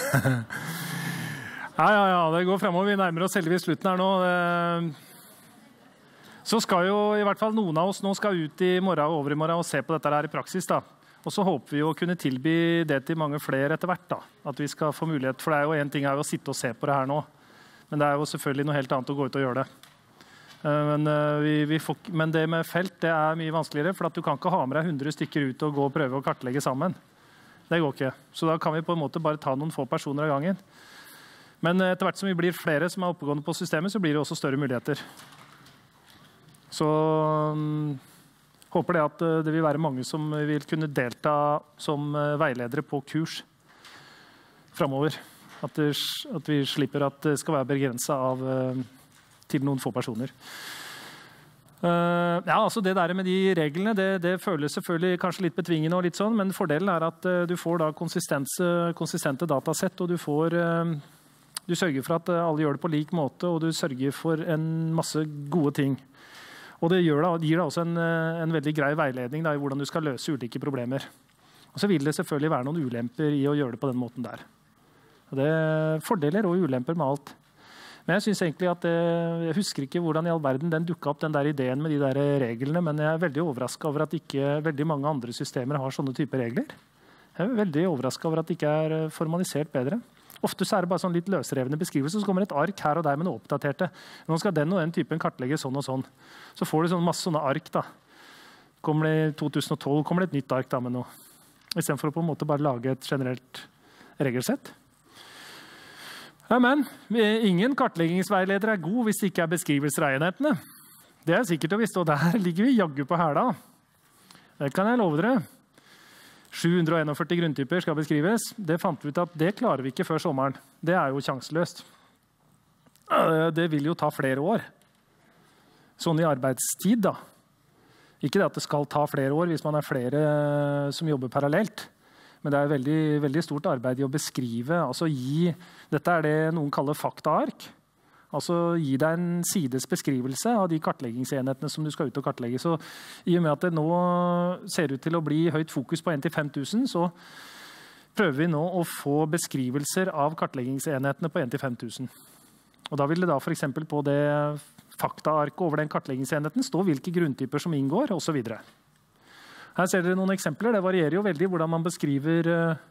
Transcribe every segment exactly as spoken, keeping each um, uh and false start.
Ja, ja, ja, det går fremover. Vi nærmer oss heldigvis slutten her nå. Så skal jo i hvert fall noen av oss nå skal ut i morgen og over i morgen og se på dette her i praksis da. Og så håper vi jo å kunne tilby det til mange flere etter hvert da. At vi skal få mulighet, for det er jo en ting er jo å sitte og se på det her nå. Men det er jo selvfølgelig noe helt annet å gå ut og gjøre det. Men, vi, vi får, men det med felt det er mye vanskeligere, for at du kan ikke ha med deg hundre stykker ut og gå og prøve å kartlegge sammen. Det går ikke. Så da kan vi på en måte bare ta noen få personer av gangen. Men etter hvert som vi blir flere som er oppegående på systemet, så blir det også større muligheter. Så um, håper det at det vil være mange som vil kunne delta som veiledere på kurs fremover. At, det, at vi slipper at det skal være begrenset av uh, til noen få personer. Uh, ja, altså det der med de reglene, det, det føles selvfølgelig kanskje litt betvingende og litt sånn, men fordelen er at uh, du får da konsistente datasett, og du får uh, du sørger for at alle gjør det på lik måte, og du sørger for en masse gode ting. Og det gjør da, gir da også en, en veldig grei veiledning da, i hvordan du skal løse ulike problemer. Og så vil det selvfølgelig være noen ulemper i å gjøre det på den måten der. Og det er fordeler og ulemper med alt. Men jeg synes egentlig at det, jeg husker ikke hvordan i all verden den dukket opp, den der ideen med de der reglene, men jeg er veldig overrasket over at ikke veldig mange andre systemer har sånne typer regler. Jeg er veldig overrasket over at det ikke er formalisert bedre. Ofte så er det bare sånn litt løsrevne beskrivelser, så kommer et ark her og der med noe oppdaterte. Nå skal den og den typen kartlegge sånn og sånn. Så får du sånn masse sånne ark da. Kommer det i to tusen og tolv kommer det et nytt ark da med noe. I stedet for å på en måte bare lage et generelt regelsett. Ja, men ingen kartleggingsveileder er god hvis det ikke er beskrivelser av enhetene. Det er sikkert å visste, og der ligger vi jaggu på hæla. Det kan jeg love dere. sju hundre og førtien grunntyper skal beskrives. Det fant vi ut at det klarer vi ikke før sommeren. Det er jo sjanseløst. Det vil jo ta flere år. Sånn i arbeidstid da. Ikke det at det skal ta flere år hvis man er flere som jobber parallelt. Men det er veldig, veldig stort arbeid i å beskrive, altså gi, dette er det noen kaller faktaark, altså gi deg en sides beskrivelse av de kartleggingsenhetene som du skal ut og kartlegge. Så i og med at det nå ser ut til å bli høyt fokus på en til fem tusen, så prøver vi nå å få beskrivelser av kartleggingsenhetene på en til fem tusen. Og da vil det da for eksempel på det faktaarket over den kartleggingsenheten stå hvilke grunntyper som inngår, og så videre. Her ser dere noen eksempler. Det varierer jo veldig hvordan man beskriver,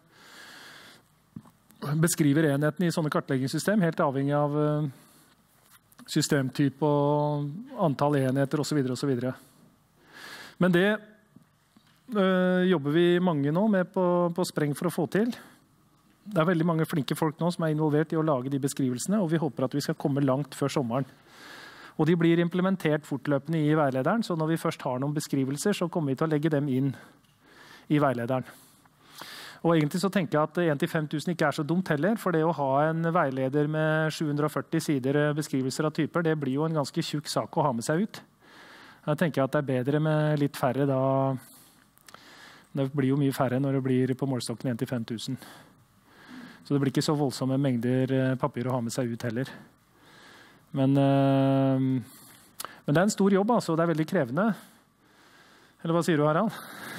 beskriver enheten i sånne kartleggingssystem, helt avhengig av systemtype og antall enheter og så videre og så videre. Men det øh, jobber vi mange nå med på, på spreng for å få til. Det er veldig mange flinke folk nå som er involvert i å lage de beskrivelsene, og vi håper at vi skal komme langt før sommeren. Og de blir implementert fortløpende i veilederen, så når vi først har noen beskrivelser, så kommer vi til å legge dem inn i veilederen. Og egentlig så tenker jeg at en til fem tusen ikke er så dumt heller, for det å ha en veileder med sju hundre og førti sider beskrivelser av typer, det blir jo en ganske tjukk sak å ha med seg ut. Jeg tenker at det er bedre med litt færre da. Det blir jo mye færre når det blir på målstokken en til fem tusen. Så det blir ikke så voldsomme mengder papir å ha med seg ut heller. Men, øh, men det er en stor jobb, altså. Det er veldig krevende. Eller hva sier du, Harald?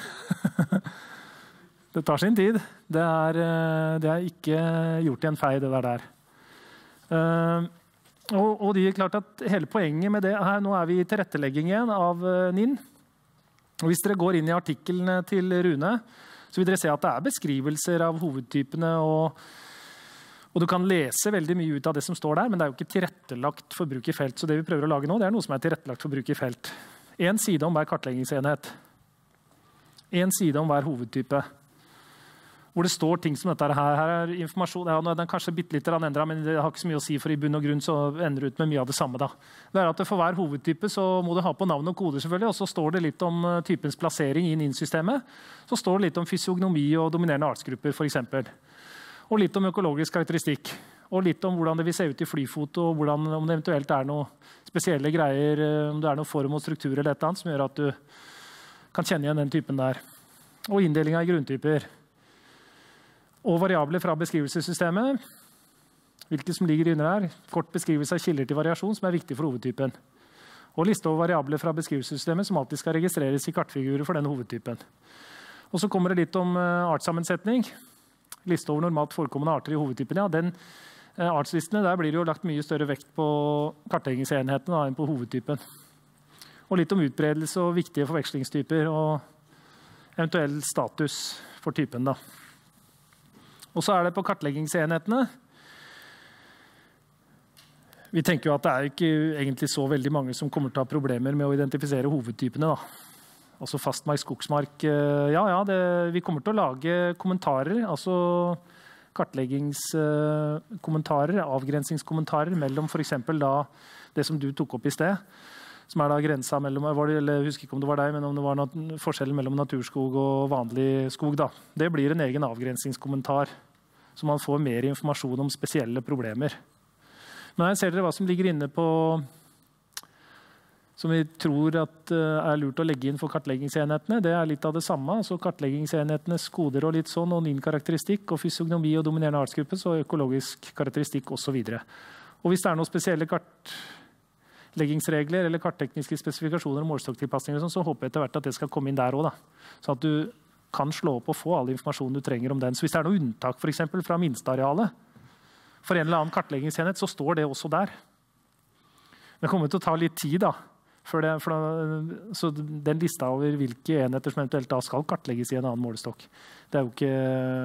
Det tar sin tid. Det er, det er ikke gjort i en fei, det der der. Uh, og, og det er klart at hele poenget med det her, nå er vi i tilrettelegging igjen av uh, N I N. Og hvis dere går inn i artiklene til Rune, så vil dere se at det er beskrivelser av hovedtypene og Og du kan lese veldig mye ut av det som står der, men det er jo ikke tilrettelagt for bruk i felt. Så det vi prøver å lage nå, det er noe som er tilrettelagt for bruk i felt. En side om hver kartleggingsenhet. En side om hver hovedtype. Hvor det står ting som dette her. Her er informasjon, ja, den er kanskje bitte litt endret, men det har ikke så mye å si, for i bunn og grunn så ender det ut med mye av det samme da. Det er at for hver hovedtype så må du ha på navn og kode selvfølgelig, og så står det litt om typens plassering i N I N-systemet. Så står det litt om fysiognomi og dominerende artsgrupper for eksempel. Og litt om økologisk karakteristikk, og litt om hvordan det vil se ut i flyfoto, og hvordan, om det eventuelt er noen spesielle greier, om det er noen form og struktur eller et eller annet som gjør at du kan kjenne igjen den typen der. Og inndeling av grunntyper. Og variabler fra beskrivelsessystemet, hvilke som ligger under her. Kort beskrivelse av kilder til variasjon som er viktig for hovedtypen. Og liste over variabler fra beskrivelsessystemet som alltid skal registreres i kartfigurer for den hovedtypen. Og så kommer det litt om artssammensetning. liste over normalt forekommende arter i hovedtypen, ja, den eh, artslistene, der blir det jo lagt mye større vekt på kartleggingsenhetene da, enn på hovedtypen. Og litt om utbredelse og viktige forvekslingstyper og eventuell status for typen da. Og så er det på kartleggingsenhetene. Vi tenker jo at det er ikke egentlig så veldig mange som kommer til å ha problemer med å identifisere hovedtypene da. Altså fastmark, skogsmark, ja, ja, det, vi kommer til å lage kommentarer, altså kartleggingskommentarer, avgrensingskommentarer mellom for eksempel da det som du tok opp i sted, som er da grensa mellom, var det, eller jeg husker ikke om det var deg, men om det var noe forskjellen mellom naturskog og vanlig skog da. Det blir en egen avgrensingskommentar, så man får mer informasjon om spesielle problemer. Men her ser dere hva som ligger inne på som vi tror at er lurt å legge inn for kartleggingsenhetene. Det er litt av det samme, altså kartleggingsenhetenes koder og litt sånn, og NIN-karakteristikk, og fysiognomi og dominerende artsgruppe, så økologisk karakteristikk og så videre. Og hvis det er noen spesielle kartleggingsregler eller karttekniske spesifikasjoner og målstokktilpasninger, så håper jeg etter hvert at det skal komme inn der også, da. Så at du kan slå opp og få all informasjon du trenger om den. Så hvis det er noe unntak for eksempel fra minstearealet, for en eller annen kartleggingsenhet, så står det også der. Det kommer til å ta litt tid da, for det, for da, så den lista over hvilke enheter som eventuelt da skal kartlegges i en annen målestokk. Det er jo ikke,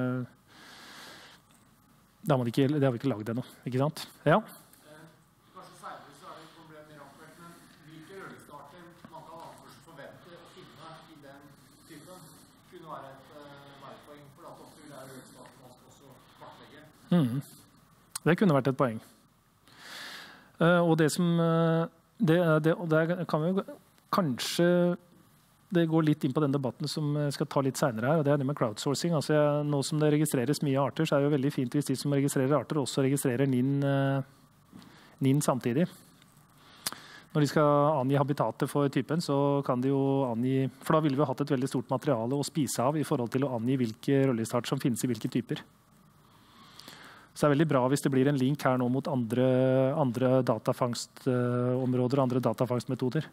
det har, man ikke, det har vi ikke laget ennå, ikke sant? Ja. Kanskje særlig så er det et problem mer akkurat, men hvilke rødlistarter man kan anførst forvente å finne i den typen kunne være et verpoeng, for at ofte vil det rødlistarter man skal også kartlegge. Mm. Det kunne vært et poeng. Uh, og det som... Uh, Det, det, og der kan vi jo kanskje det går litt inn på den debatten som jeg skal ta litt senere her, og det er det med crowdsourcing. Altså jeg, nå som det registreres mye arter, så er det jo veldig fint hvis de som registrerer arter også registrerer NIN, NIN samtidig. Når de skal angi habitatet for typen, så kan de jo angi, for da ville vi hatt et veldig stort materiale å spise av i forhold til å angi hvilke rødlistarter som finnes i hvilke typer. Så det er veldig bra hvis det blir en link her nå mot andre, andre datafangstområder og andre datafangstmetoder.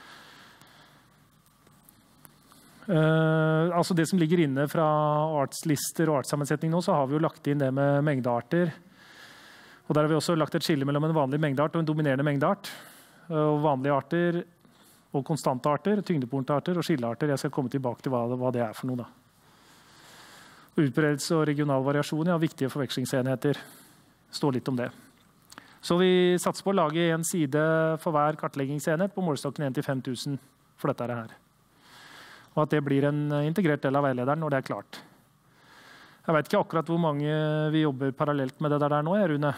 Uh, altså det som ligger inne fra artslister og artssammensetning nå, så har vi jo lagt inn det med mengdearter. Og der har vi også lagt et skille mellom en vanlig mengdeart og en dominerende mengdeart. Uh, vanlige arter og konstante arter, tyngdepunktarter og skillearter. Jeg skal komme tilbake til hva, hva det er for noe da. Utbredelse og regional variasjon, ja, viktige forvekslingsenheter. Står litt om det. Så vi satser på å lage en side for hver kartleggingsenhet på målstokken en til fem tusen for dette her. Og at det blir en integrert del av veilederen når det er klart. Jeg vet ikke akkurat hvor mange vi jobber parallelt med det der nå, Rune.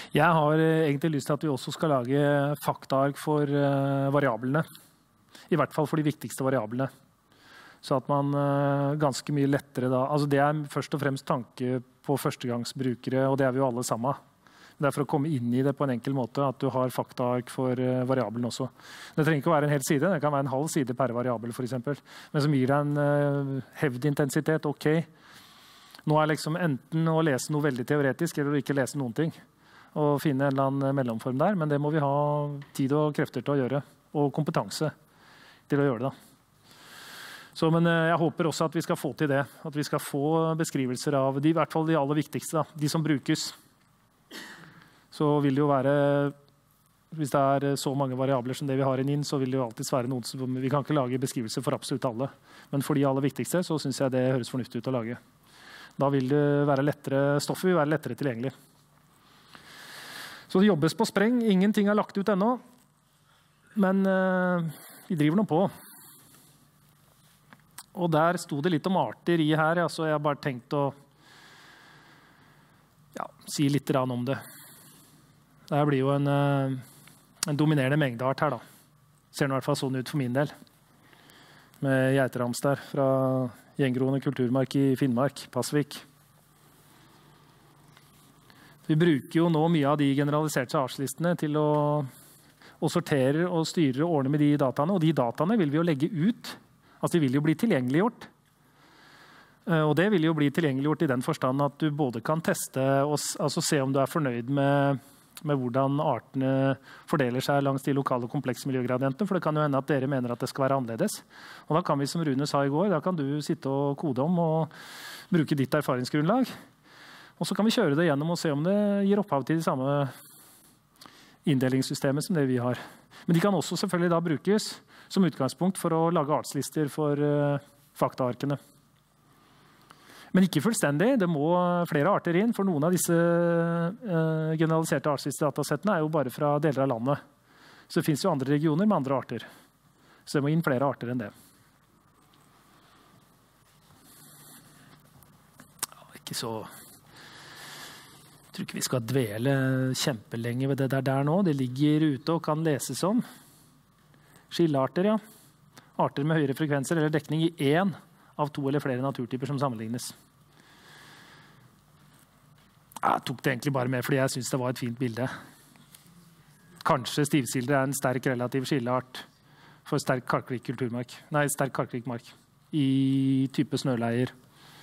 Jeg har egentlig lyst til at vi også skal lage faktaark for uh, variablene. I hvert fall for de viktigste variablene. Så at man uh, ganske mye lettere da... Altså det er først og fremst tanke på førstegangsbrukere, og det er vi jo alle sammen. Det er for å komme inn i det på en enkel måte at du har faktaark for uh, variabelen også. Det trenger ikke å være en hel side, det kan være en halv side per variabel for eksempel. Men som gir deg en uh, hevd intensitet, ok. Nå er liksom enten å lese noe veldig teoretisk, eller å ikke lese noen ting. Og finne en eller annen mellomform der, men det må vi ha tid og krefter til å gjøre, og kompetanse til å gjøre det. Så, men jeg håper også at vi skal få til det, at vi skal få beskrivelser av de, i hvert fall de aller viktigste, da, de som brukes. Så vil det jo være, hvis det er så mange variabler som det vi har i N I N, så vil det jo alltid være noen som, vi kan ikke lage beskrivelser for absolutt alle. Men for de aller viktigste, så synes jeg det høres fornuftig ut å lage. Da vil det være lettere, stoffet vil være lettere tilgjengelig. Så det jobbes på spreng. Ingenting er lagt ut ennå. Men uh, vi driver nå på. Og der stod det litt om arter i her. Ja, så jeg har bare tenkt å ja, si litt om det. Det blir jo en, uh, en dominerende mengdeart her, da. Ser det i hvert fall sånn ut for min del. Med geiteramster fra gjengroende kulturmark i Finnmark, Pasvik. Vi bruker jo nå mye av de generaliserte artslistene til å, å sortere og styre og ordne med de dataene, og de dataene vil vi jo legge ut. Altså de vil jo bli tilgjengeliggjort. Og det vil jo bli tilgjengeliggjort i den forstand at du både kan teste og altså se om du er fornøyd med, med hvordan artene fordeler seg langs de lokale komplekse miljøgradientene, for det kan jo hende at dere mener at det skal være annerledes. Og da kan vi, som Rune sa i går, da kan du sitte og kode om og bruke ditt erfaringsgrunnlag. Og så kan vi kjøre det gjennom og se om det gir opphav til de samme inndelingssystemet som det vi har. Men de kan også selvfølgelig da brukes som utgangspunkt for å lage artslister for uh, faktaarkene. Men ikke fullstendig. Det må flere arter inn, for noen av disse uh, generaliserte artslistedatasettene er jo bare fra deler av landet. Så det finnes jo andre regioner med andre arter. Så det må inn flere arter enn det. Ja, ikke så... Jeg tror ikke vi skal dvele kjempelenge ved det der, der nå. Det ligger ute og kan leses om. Skillearter, ja. Arter med høyere frekvenser eller dekning i én av to eller flere naturtyper som sammenlignes. Jeg tok det egentlig bare med fordi jeg synes det var et fint bilde. Kanskje stivsilder er en sterk relativ skilleart for sterk kalkrik kulturmark. Nei, sterk kalkrik mark i type snøleier.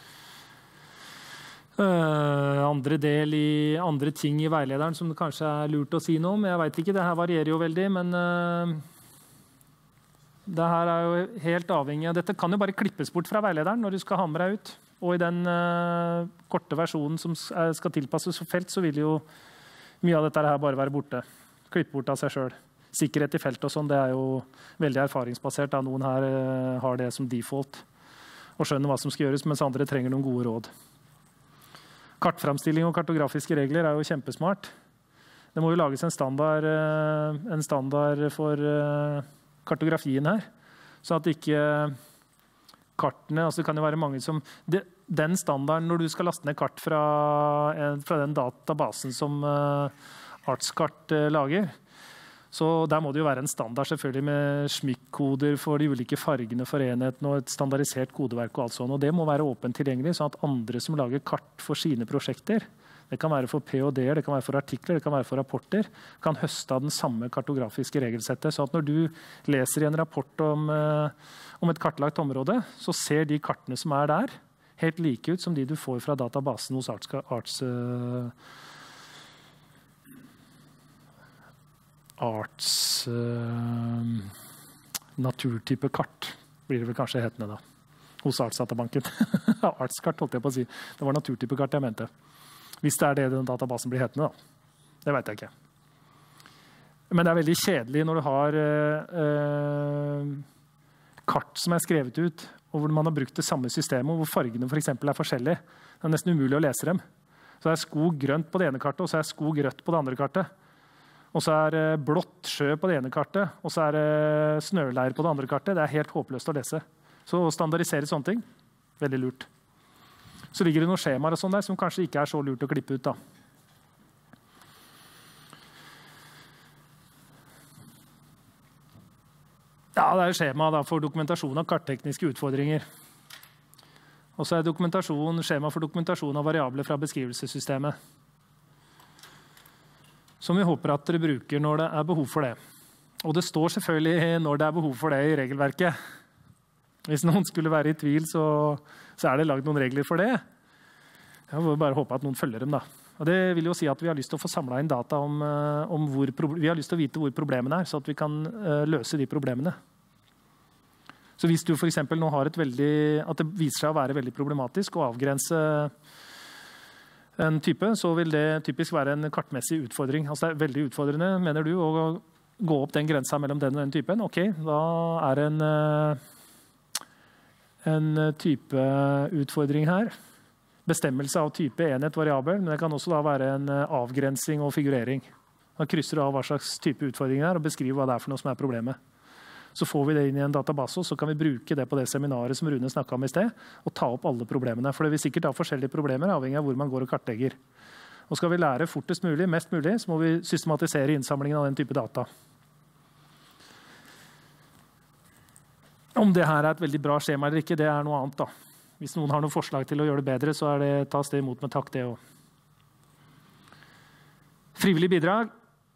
Uh, andre del i andre ting i veilederen som det kanskje er lurt å si noe om. Jeg vet ikke, det her varierer jo veldig, men uh, det her er jo helt avhengig av dette. Kan jo bare klippes bort fra veilederen når du skal ha med deg ut. Og i den uh, korte versjonen som skal tilpasses for felt, så vil jo mye av dette her bare være borte. Klippe bort av seg selv. Sikkerhet i felt og sånn, det er jo veldig erfaringsbasert. Da noen her uh, har det som default og skjønner hva som skal gjøres, mens andre trenger noen gode råd. Kartframstilling og kartografiske regler er jo kjempesmart. Det må jo lages en standard, en standard for kartografien her, så at ikke kartene, altså det kan jo være mange som, det, den standarden når du skal laste ned kart fra, fra den databasen som Artskart lager, så der må det jo være en standard selvfølgelig med smykkoder for de ulike fargene for enheten og et standardisert kodeverk og alt sånt. Og det må være åpent tilgjengelig, sånn at andre som lager kart for sine prosjekter, det kan være for P og D-er, det kan være for artikler, det kan være for rapporter, kan høste av den samme kartografiske regelsettet. Så at når du leser i en rapport om, om et kartlagt område, så ser de kartene som er der helt like ut som de du får fra databasen hos Arts... Arts Arts uh, naturtype kart, blir det vel kanskje hetende da, hos Artsdatabanken. Artskart holdt jeg på å si. Det var naturtype kart jeg mente. Hvis det er det den databasen blir hetende da. Det vet jeg ikke. Men det er veldig kjedelig når du har uh, uh, kart som er skrevet ut, og hvor man har brukt det samme systemet, hvor fargene for eksempel er forskjellige. Det er nesten umulig å lese dem. Så det er skog grønt på det ene kartet, og så er skog rødt på det andre kartet. Og så er det blått sjø på det ene kartet, og så er det snøleir på det andre kartet. Det er helt håpløst å lese. Så å standardisere sånne ting, veldig lurt. Så ligger det noen skjemaer og sånn der, som kanskje ikke er så lurt å klippe ut da. Ja, det er skjema da, for dokumentasjon av karttekniske utfordringer. Og så er dokumentasjon, skjema for dokumentasjon av variabler fra beskrivelsessystemet. Som vi håper at dere bruker når det er behov for det. Og det står selvfølgelig når det er behov for det i regelverket. Hvis noen skulle være i tvil, så, så er det laget noen regler for det. Jeg må bare håpe at noen følger dem da. Og det vil jo si at vi har lyst til å få samlet inn data om, om hvor, vi har lyst til å vite hvor problemene er, så at vi kan uh, løse de problemene. Så hvis du for eksempel nå har et veldig, at det viser seg å være veldig problematisk å avgrense en type, så vil det typisk være en kartmessig utfordring. Altså det er veldig utfordrende, mener du, å gå opp den grensa mellom den og den typen. Ok, da er det en, en type utfordring her. Bestemmelse av type enhet variabel, men det kan også da være en avgrensing og figurering. Da krysser du av hva slags type utfordring det er, og beskriver hva det er for noe som er problemet. Så får vi det inn i en database, og så kan vi bruke det på det seminaret som Rune snakket om i sted, og ta opp alle problemene. For det vil sikkert ha forskjellige problemer, avhengig av hvor man går og kartlegger. Og skal vi lære fortest mulig, mest mulig, så må vi systematisere innsamlingen av den type data. Om det her er et veldig bra skjema eller ikke, det er noe annet da. Hvis noen har noen forslag til å gjøre det bedre, så er det, tas det imot med takk det også. Frivillig bidrag.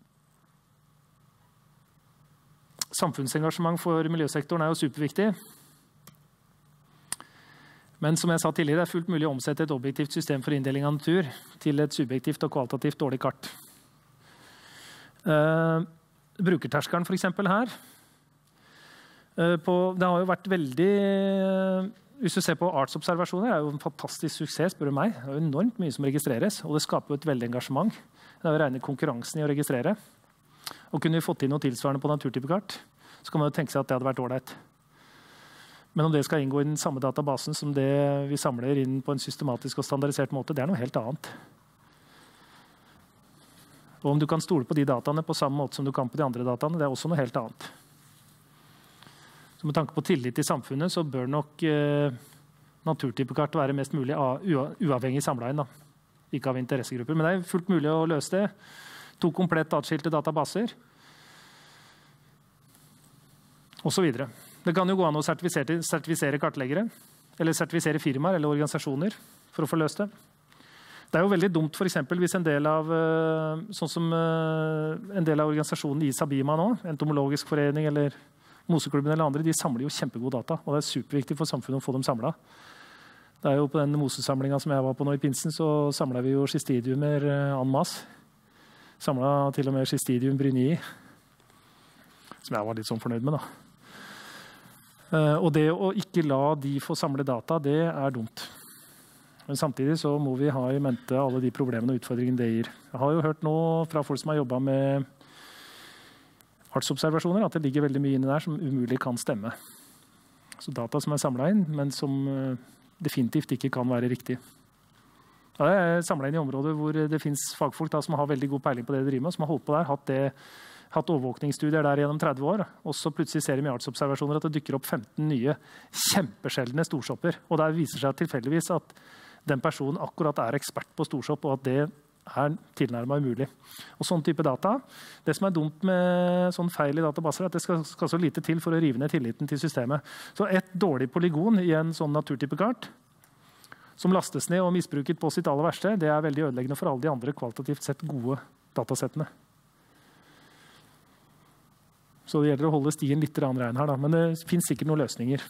Samfunnsengasjement for miljøsektoren er jo superviktig. Men som jeg sa tidligere, det er fullt mulig å omsette et objektivt system for inndeling av natur til et subjektivt og kvalitativt dårlig kart. Uh, brukerterskeren for eksempel her. Uh, på, det har jo vært veldig... Uh, hvis du ser på artsobservasjoner, det er jo en fantastisk suksess, spør du meg. Det er jo enormt mye som registreres, og det skaper jo et veldig engasjement. Det er jo rene konkurransen i å registrere. Og kunne vi fått inn noe tilsvarende på naturtypekart, så kan man jo tenke seg at det hadde vært ålreit. Men om det skal inngå i den samme databasen som det vi samler inn på en systematisk og standardisert måte, det er noe helt annet. Og om du kan stole på de dataene på samme måte som du kan på de andre dataene, det er også noe helt annet. Så med tanke på tillit i samfunnet, så bør nok eh, naturtypekart være mest mulig uavhengig samlet inn, da. Ikke av interessegrupper. Men det er fullt mulig å løse det. To komplett atskilte databaser, og så videre. Det kan jo gå an å sertifisere, sertifisere kartleggere, eller sertifisere firmaer eller organisasjoner for å få løst det. Det er jo veldig dumt for eksempel hvis en del av, sånn som en del av organisasjonen i Sabima nå, entomologisk forening eller Moseklubben eller andre, de samler jo kjempegod data, og det er superviktig for samfunnet å få dem samlet. Det er jo på den mosesamlingen som jeg var på nå i pinsen, så samlet vi jo schistidiumer en masse. Samlet til og med Schistidium brynii, som jeg var litt sånn fornøyd med da. Uh, og det å ikke la de få samle data, det er dumt. Men samtidig så må vi ha i mente alle de problemene og utfordringene det gir. Jeg har jo hørt nå fra folk som har jobbet med artsobservasjoner, at det ligger veldig mye inne der som umulig kan stemme. Så data som er samlet inn, men som uh, definitivt ikke kan være riktig. Ja, det er samlet inn i områder hvor det finnes fagfolk da, som har veldig god peiling på det de driver med, som har holdt på der, hatt, det, hatt overvåkningsstudier der gjennom tretti år, og så plutselig ser de i artsobservasjoner at det dykker opp femten nye kjempesjeldne storsopper, og der viser seg tilfeldigvis at den personen akkurat er ekspert på storsopp, og at det er tilnærmet umulig. Og sånn type data, det som er dumt med sånn feil i databaser, er at det skal, skal så lite til for å rive ned tilliten til systemet. Så et dårlig polygon i en sånn naturtypekart, som lastes ned og misbruket på sitt aller verste, det er veldig ødeleggende for alle de andre kvalitativt sett gode datasettene. Så det gjelder å holde stien litt rein her, da. Men det finnes sikkert noen løsninger.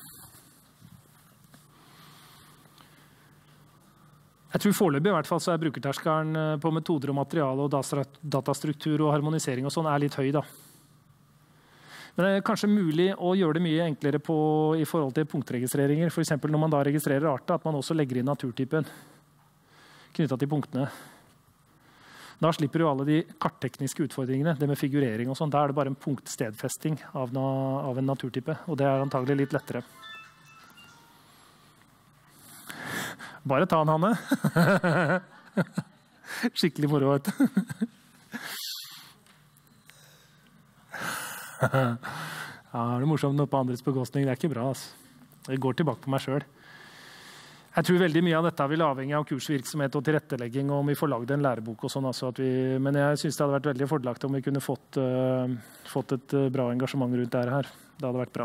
Jeg tror foreløpig i hvert fall så er brukerterskeren på metoder og materiale og datastruktur og harmonisering og sånn er litt høy, da. Men det er kanskje mulig å gjøre det mye enklere på, i forhold til punktregistreringer. For eksempel når man da registrerer arter, at man også legger inn naturtypen knyttet til punktene. Da slipper du alle de karttekniske utfordringene, det med figurering og sånn. Da er det bare en punktstedfesting av, av en naturtype, og det er antagelig litt lettere. Bare ta den, Hanne. Skikkelig moro, vet du. Ja, det er morsomt noe på andres bekostning. Det er ikke bra, altså. Det går tilbake på meg selv. Jeg tror veldig mye av dette vil avhenge av kursvirksomhet og tilrettelegging, og om vi får laget en lærebok og sånn. Altså at vi, men jeg synes det hadde vært veldig fordelaktig om vi kunne fått, uh, fått et uh, bra engasjement rundt det her. Det hadde vært bra.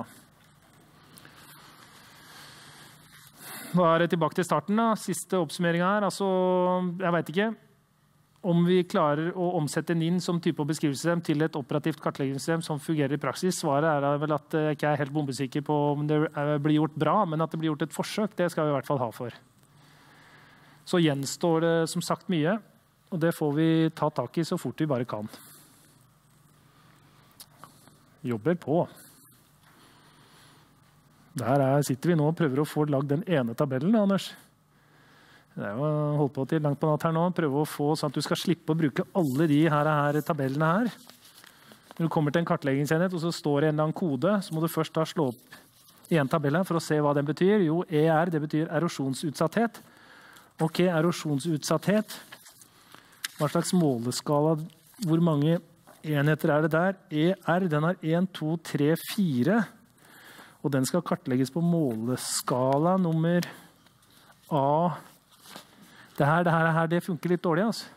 Da er det tilbake til starten. Da. Siste oppsummering her. Altså, jeg vet ikke om vi klarer å omsette N I N som type beskrivelsessystem til et operativt kartleggingssystem som fungerer i praksis. Svaret er vel at jeg ikke er helt bombesikker på om det blir gjort bra, men at det blir gjort et forsøk, det skal vi i hvert fall ha for. Så gjenstår det som sagt mye, og det får vi ta tak i så fort vi bare kan. Jobber på. Der er, sitter vi nå og prøver å få lagd den ene tabellen, Anders. Det er jo holdt på til langt på natt her nå. Prøve å få sånn at du skal slippe å bruke alle de her, her tabellene her. Når du kommer til en kartleggingsenhet, og så står det en eller annen kode, så må du først da slå opp i en tabell her for å se hva den betyr. Jo, E R, det betyr erosjonsutsatthet. Ok, erosjonsutsatthet. Hva slags måleskala, hvor mange enheter er det der? E R, den har en, to, tre, fire. Og den skal kartlegges på måleskala nummer A. Det her, det her, her det funker litt dårlig, altså.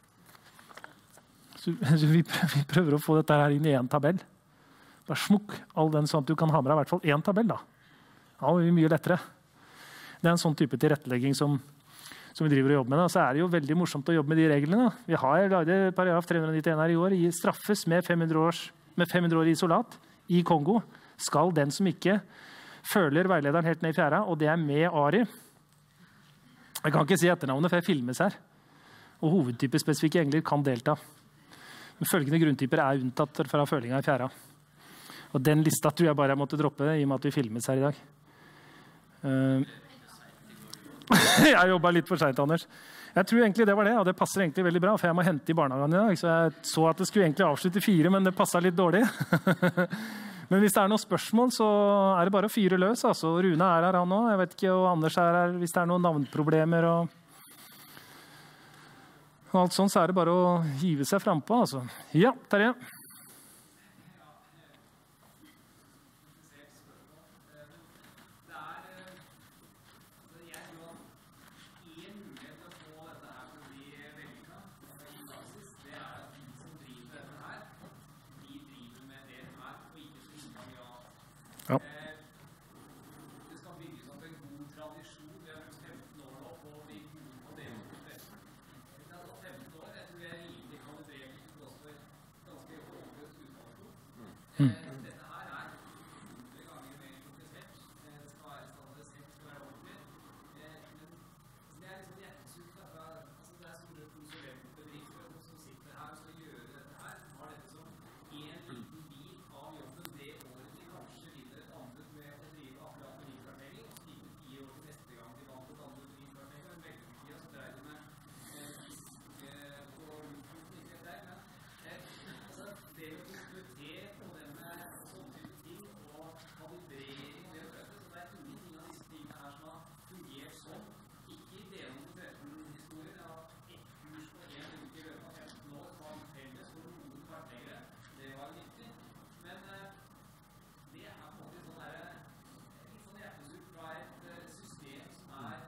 Så, så vi, prøver, vi prøver å få dette her inn i en tabell. Bare smukk all den sånn at du kan ha med deg i hvert fall en tabell, da. Ja, det blir mye lettere. Det er en sånn type tilrettelegging som, som vi driver og jobber med. Da. Så er det jo veldig morsomt å jobbe med de reglene. Da. Vi har laget paragraf tre hundre nittien her i år. I straffes med fem hundre års, med fem hundre år isolat i Kongo. Skal den som ikke følger veilederen helt ned i fjæra, og det er med Ari. Jeg kan ikke si etternavnet, for jeg filmes her. Og hovedtypespesifikke engler kan delta. Men følgende grunntyper er unntatt fra følinga i fjæra. Og den lista tror jeg bare jeg måtte droppe, i og med at vi filmes her i dag. Uh, jeg jobbet litt for sent, Anders. Jeg tror egentlig det var det, og det passer egentlig veldig bra, for jeg må hente i barnehagen i dag. Så jeg så at det skulle egentlig avslutte fire, men det passet litt dårlig. Men hvis det er noen spørsmål, så er det bare å fyre løs. Altså, Rune er her, han også. Jeg vet ikke, og Anders er her. Hvis det er noen navnproblemer og, og alt sånt, så er det bare å hive seg frem på. Altså. Ja, Terje. Ja. Det skal bygges opp en god tradisjon. Vi har brukt femten år nå på å bli gode på det. Det er femten år. Jeg tror jeg er rimelig kalibrert til tross for ganske håpløst utgangspunkt. Dette her er hundre ganger mer komplisert. Det skal være standardisert, det skal være ordentlig. Men det er liksom hjertesut. Altså, det er store konsulentbedrifter som sitter her og skal gjøre dette her. Har dette som en liten bit av jobben det året de kanskje vinner et anbud med å drive akkurat med livskartlegging, og skrive ti år til neste gang de vant et anbud med livskartlegging. Men mellomtida så dreier det med fisk og luftfoten, ikke der, men altså, det å diskutere på det med sånne type ting og kalibrering og det å prøve, så det er ingenting av disse tingene her som har fungert sånn. Ikke i delen av tretten-historien. Jeg har ett kurs på en uke i løpet av femten år som var felles for noen kartleggere. Det var nyttig. Men det er på en måte sånn der, litt sånn hjertesut fra et system som er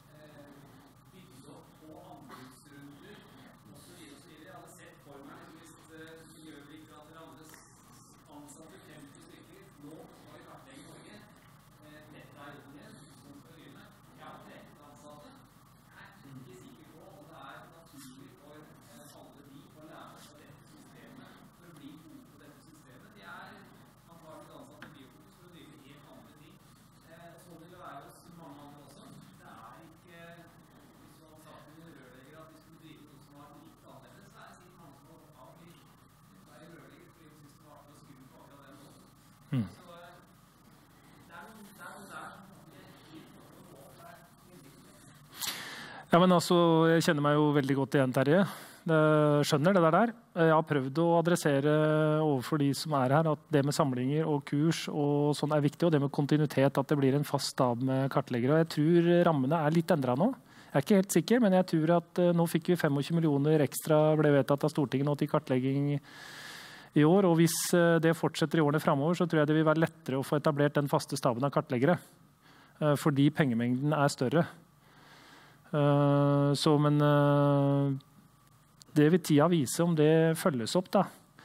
bygd opp på anbudsrunder og så videre og så videre. Jeg hadde sett for meg hvis Gjøvik fra dere andre ansatte femti stykker nå var i kartlegging Norge. Dette er jobben igjen, som skal begynne. Jeg har tretten ansatte. Jeg er ikke sikker på om det er naturlig for alle de å lære seg dette systemet for å bli gode på dette systemet. De er antakelig ansatt i biofokus for å drive helt andre ting. Sånn vil det være hos mange andre også. Det er ikke, hvis man sagt til en rørlegger at de skulle drive noe som var litt annerledes, så er det sikkert mange som har av litt. Det er en rørlegger fordi de synes det var artig å skru på akkurat den måten. Mm. Så det er noe der og der som det er litt noe å gå opp der. Ja, men altså, jeg kjenner meg jo veldig godt igjen, Terje. Jeg skjønner det der. Jeg har prøvd å adressere overfor de som er her, at det med samlinger og kurs og sånn er viktig, og det med kontinuitet, at det blir en fast stab med kartleggere. Og jeg tror rammene er litt endret nå. Jeg er ikke helt sikker, men jeg tror at nå fikk vi tjuefem millioner ekstra, ble vedtatt av Stortinget nå til kartlegging i år. Og hvis det fortsetter i årene fremover, så tror jeg det vil være lettere å få etablert den faste staben av kartleggere. Fordi pengemengden er større. Så, men det vil tida vise om det følges opp, da.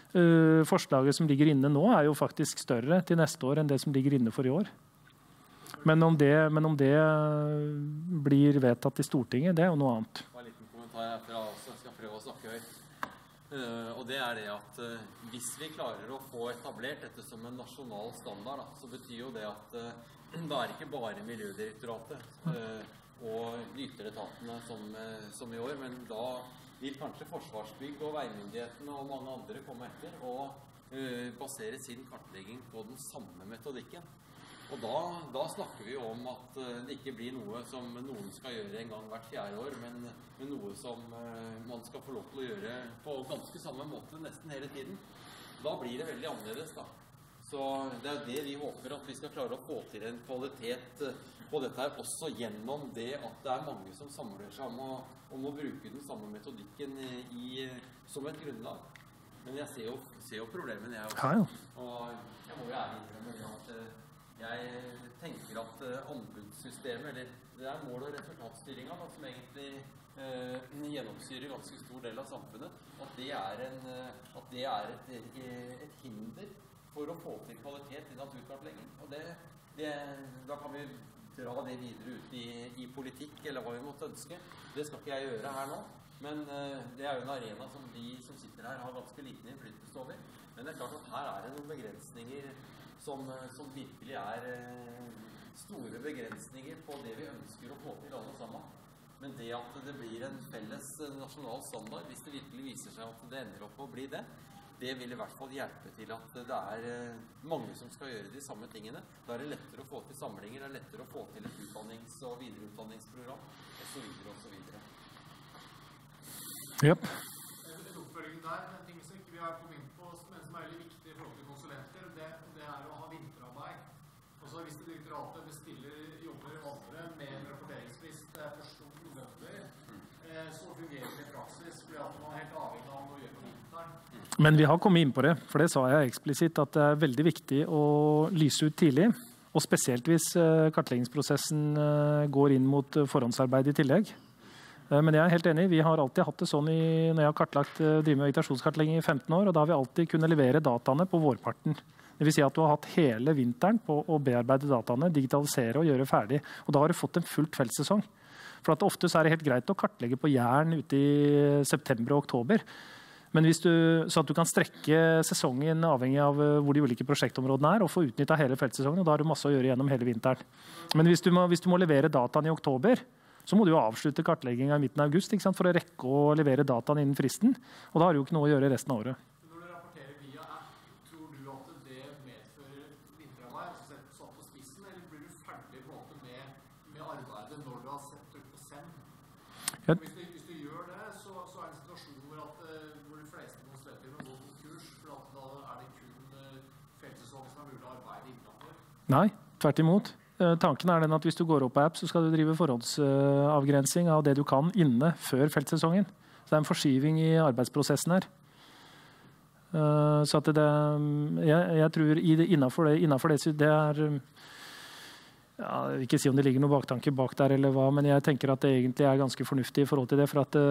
Uh, forslaget som ligger inne nå er jo faktisk større til neste år enn det som ligger inne for i år. Men om det, men om det blir vedtatt i Stortinget, det er jo noe annet. Det var en liten kommentar herfra også, jeg skal prøve å snakke høyt. Uh, og det er det at uh, hvis vi klarer å få etablert dette som en nasjonal standard, da, så betyr jo det at uh, da er ikke bare Miljødirektoratet uh, og lyteretatene som, uh, som i år, men da vil kanskje Forsvarsbygg og veimyndighetene og mange andre komme etter og uh, basere sin kartlegging på den samme metodikken. Og da, da snakker vi om at uh, det ikke blir noe som noen skal gjøre en gang hvert fjerde år, men, men noe som uh, man skal få lov til å gjøre på ganske samme måte nesten hele tiden. Da blir det veldig annerledes, da. Så det er det vi håper, at vi skal klare å få til en kvalitet uh, på dette her, også gjennom det at det er mange som samler seg om å, om å bruke den samme metodikken i, som et grunnlag. Men jeg ser jo, ser jo problemene, jeg også. Ja, ja. Og jeg må jo ærlig innrømme at uh, jeg tenker at uh, anbudssystemet, eller det er mål- og resultatstyringen da, som egentlig uh, gjennomsyrer ganske stor del av samfunnet, at det er, en, uh, at det er et, et hinder for å få til kvalitet i naturkartlegging. Og det, det, da kan vi dra det videre ut i, i politikk, eller hva vi måtte ønske. Det skal ikke jeg gjøre her nå, men uh, det er jo en arena som vi som sitter her har ganske liten innflytelse over. Men det er klart at her er det noen begrensninger Som, som virkelig er eh, store begrensninger på det vi ønsker å få til alle sammen. Men det at det blir en felles nasjonal standard, hvis det virkelig viser seg at det ender opp å bli det, det vil i hvert fall hjelpe til at det er eh, mange som skal gjøre de samme tingene. Da er det lettere å få til samlinger, det er lettere å få til et utdannings- og videreutdanningsprogram, og så videre og så videre. Yep. En oppfølging der, en ting som ikke vi har kommet inn på, men som er veldig viktig i forhold til konsulenter, det, det er å ha vinterarbeid. Altså hvis direktoratet bestiller jobber andre med en rapporteringsfrist første november, eh, så fungerer det i praksis, fordi at man er helt avhengig av å gjøre på vinteren. Men vi har kommet inn på det, for det sa jeg eksplisitt at det er veldig viktig å lyse ut tidlig, og spesielt hvis kartleggingsprosessen går inn mot forhåndsarbeid i tillegg. Men jeg er helt enig, vi har alltid hatt det sånn i, når jeg har kartlagt, drivet med vegetasjonskartlegging i femten år, og da har vi alltid kunnet levere dataene på vårparten. Det vil si at du har hatt hele vinteren på å bearbeide dataene, digitalisere og gjøre ferdig. Og da har du fått en fullt feltsesong. For at ofte så er det helt greit å kartlegge på jern ute i september og oktober. Men hvis du, så at du kan strekke sesongen avhengig av hvor de ulike prosjektområdene er, og få utnyttet hele feltsesongen, og da har du masse å gjøre gjennom hele vinteren. Men hvis du må, hvis du må levere dataene i oktober, så må du jo avslutte kartleggingen i midten av august, ikke sant, for å rekke å levere dataene innen fristen. Og da har du jo ikke noe å gjøre resten av året. Når du rapporterer via app, tror du at det medfører vinterarbeid, altså sett satt på spissen, eller blir du ferdig på en måte med, med arbeidet når du har sett ut på send? Ja. Hvis, du, hvis du gjør det, så, så er det en situasjon hvor, at, hvor de fleste konsulenter må gå konkurs, for at da er det kun uh, feltsesongen som er mulig å arbeide innenfor. Nei, tvert imot. Tanken er den at hvis du går opp på app, så skal du drive forhåndsavgrensing av det du kan inne før feltsesongen. Så det er en forskyving i arbeidsprosessen her. Så at det, jeg, jeg tror innenfor det, innenfor det, det er, ja, jeg vil ikke si om det ligger noen baktanke bak der eller hva, men jeg tenker at det egentlig er ganske fornuftig i forhold til det, for at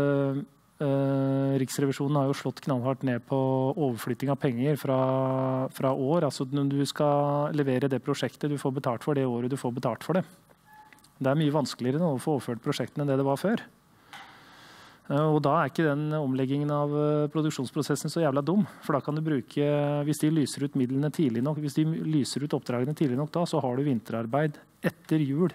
Uh, Riksrevisjonen har jo slått knallhardt ned på overflytting av penger fra, fra år. Altså når du skal levere det prosjektet du får betalt for det året du får betalt for det. Det er mye vanskeligere nå å få overført prosjektene enn det det var før. Uh, og da er ikke den omleggingen av uh, produksjonsprosessen så jævla dum. For da kan du bruke, hvis de lyser ut midlene tidlig nok, hvis de lyser ut oppdragene tidlig nok da, så har du vinterarbeid etter jul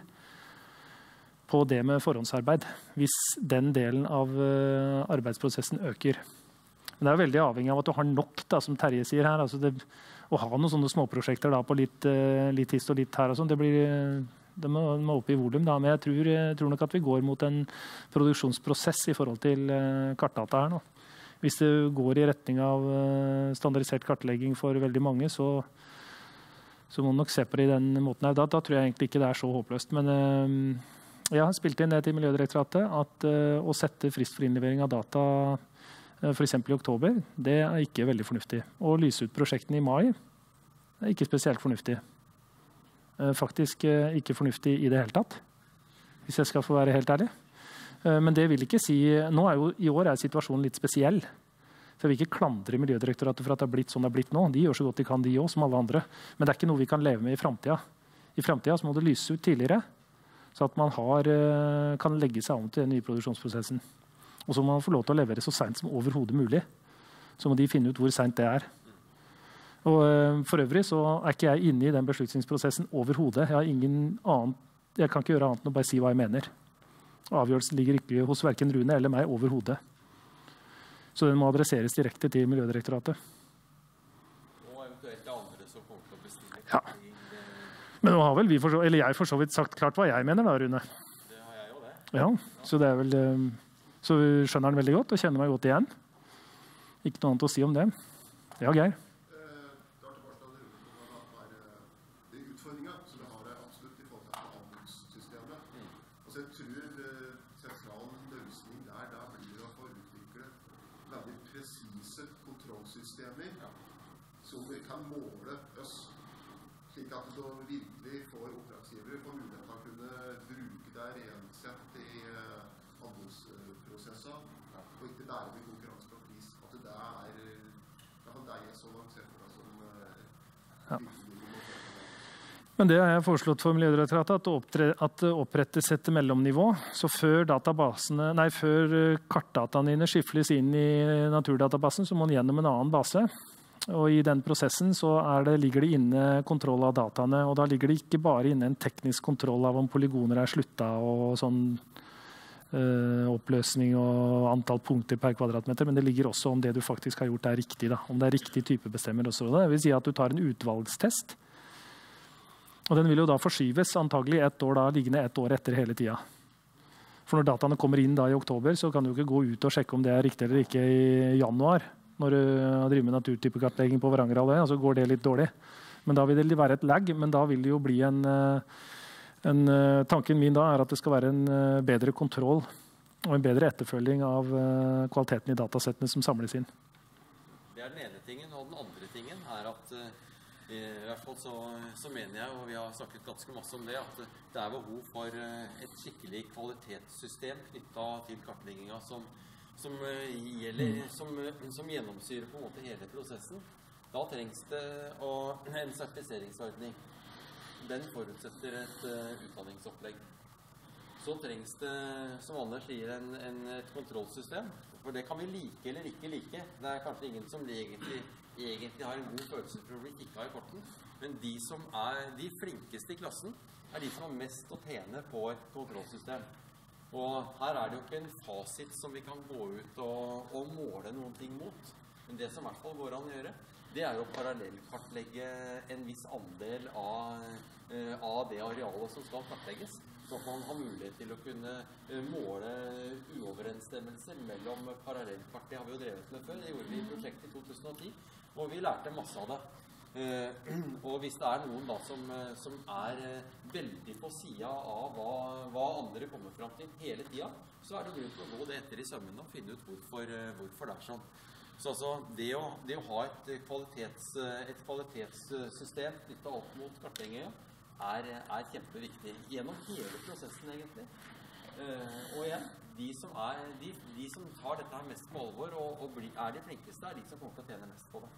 på det med forhåndsarbeid, hvis den delen av uh, arbeidsprosessen øker. Men det er veldig avhengig av at du har nok, da, som Terje sier her. Altså det, å ha noen sånne småprosjekter da, på litt, uh, litt hist og litt her og sånn, det blir det må, det må opp i volum. Da. Men jeg tror, jeg tror nok at vi går mot en produksjonsprosess i forhold til uh, kartdata her nå. Hvis det går i retning av uh, standardisert kartlegging for veldig mange, så, så må man nok se på det i den måten her. Da, da tror jeg egentlig ikke det er så håpløst. Men uh, jeg har spilt inn det til Miljødirektoratet at uh, å sette frist for innlevering av data uh, for eksempel i oktober, det er ikke veldig fornuftig. Å lyse ut prosjektene i mai er ikke spesielt fornuftig. Uh, faktisk uh, ikke fornuftig i det hele tatt, hvis jeg skal få være helt ærlig. Uh, men det vil ikke si, nå er jo i år er situasjonen litt spesiell. Så jeg vil ikke klandre Miljødirektoratet for at det har blitt sånn det har blitt nå. De gjør så godt de kan, de også, som alle andre. Men det er ikke noe vi kan leve med i fremtiden. I fremtiden så må det lyses ut tidligere, så at man har, kan legge seg om til den nye produksjonsprosessen. Og så må man få lov til å levere så sent som overhodet mulig. Så må de finne ut hvor sent det er. Og for øvrig så er ikke jeg inne i den beslutningsprosessen overhodet. Jeg har ingen annen, jeg kan ikke gjøre annet enn å bare si hva jeg mener. Avgjørelsen ligger ikke hos hverken Rune eller meg overhodet. Så den må adresseres direkte til Miljødirektoratet. Og eventuelt andre som kommer til å bestille. Ja. Men nå har vel vi for så, eller jeg for så vidt sagt klart hva jeg mener da, Rune. Det har jeg jo det. Ja, så det er vel, så vi skjønner den veldig godt og kjenner meg godt igjen. Ikke noe annet å si om det. Ja, Geir. Som vi kan måle oss, slik at du virkelig får oppdragsgivere for mulighet til å kunne bruke det rent sett i handelsprosesser, og ikke bare med konkurranse på pris. At det er, det er det jeg så langt ser for meg som ja. virkelig. Men det har jeg foreslått for Miljødirektoratet, at det, opptre, at det opprettes et mellomnivå. Så før, databasene, nei, før kartdataene dine skifles inn i naturdatabasen, så må man gjennom en annen base. Og i den prosessen så er det, ligger det inne kontroll av dataene, og da ligger det ikke bare inne en teknisk kontroll av om polygoner er sluttet og sånn øh, oppløsning og antall punkter per kvadratmeter, men det ligger også om det du faktisk har gjort er riktig, da. Om det er riktig type bestemmer også. Det vil si at du tar en utvalgstest, og den vil jo da forskyves antagelig ett år da, liggende ett år etter hele tida. For når dataene kommer inn da i oktober, så kan du ikke gå ut og sjekke om det er riktig eller ikke i januar. Når du driver med naturtypekartlegging på Varangerhalvøya, så går det litt dårlig. Men da vil det være et lag, men da vil det jo bli en, en tanken min da er at det skal være en bedre kontroll og en bedre etterfølging av kvaliteten i datasettene som samles inn. Det er den ene tingen, og den andre tingen er at i hvert fall så, så mener jeg, og vi har snakket ganske masse om det, at det er behov for et skikkelig kvalitetssystem knyttet til kartlegginga som Som, gjelder, som, som gjennomsyrer på en måte hele prosessen. Da trengs det å, en sertifiseringsordning. Den forutsetter et uh, utdanningsopplegg. Så trengs det, som Anders sier, en, en, et kontrollsystem. For det kan vi like eller ikke like. Det er kanskje ingen som egentlig, egentlig har en god følelse for å bli kikket i korten. Men de som er de flinkeste i klassen, er de som har mest å tjene på et kontrollsystem. Og her er det jo ikke en fasit som vi kan gå ut og, og måle noen ting mot. Men det som i hvert fall går an å gjøre, det er å parallellkartlegge en viss andel av, uh, av det arealet som skal kartlegges. Så at man har mulighet til å kunne uh, måle uoverensstemmelser mellom parallellkart. Det har vi jo drevet med før. Det gjorde vi i prosjektet i to tusen og ti, og vi lærte masse av det. Uh, og hvis det er noen da som, som er uh, veldig på siden av hva, hva andre kommer frem til hele tiden, så er det grunn til å gå det etter i sømmene og finne ut hvorfor, uh, hvorfor det er sånn. Så altså, det å, det å ha et, kvalitets, et kvalitetssystem knyttet opp mot kartleggingen er, er kjempeviktig gjennom hele prosessen egentlig. Uh, og igjen, de som, er, de, de som tar dette her mest på alvor og, og bli, er de flinkeste, er de som kommer til å tjene mest på det.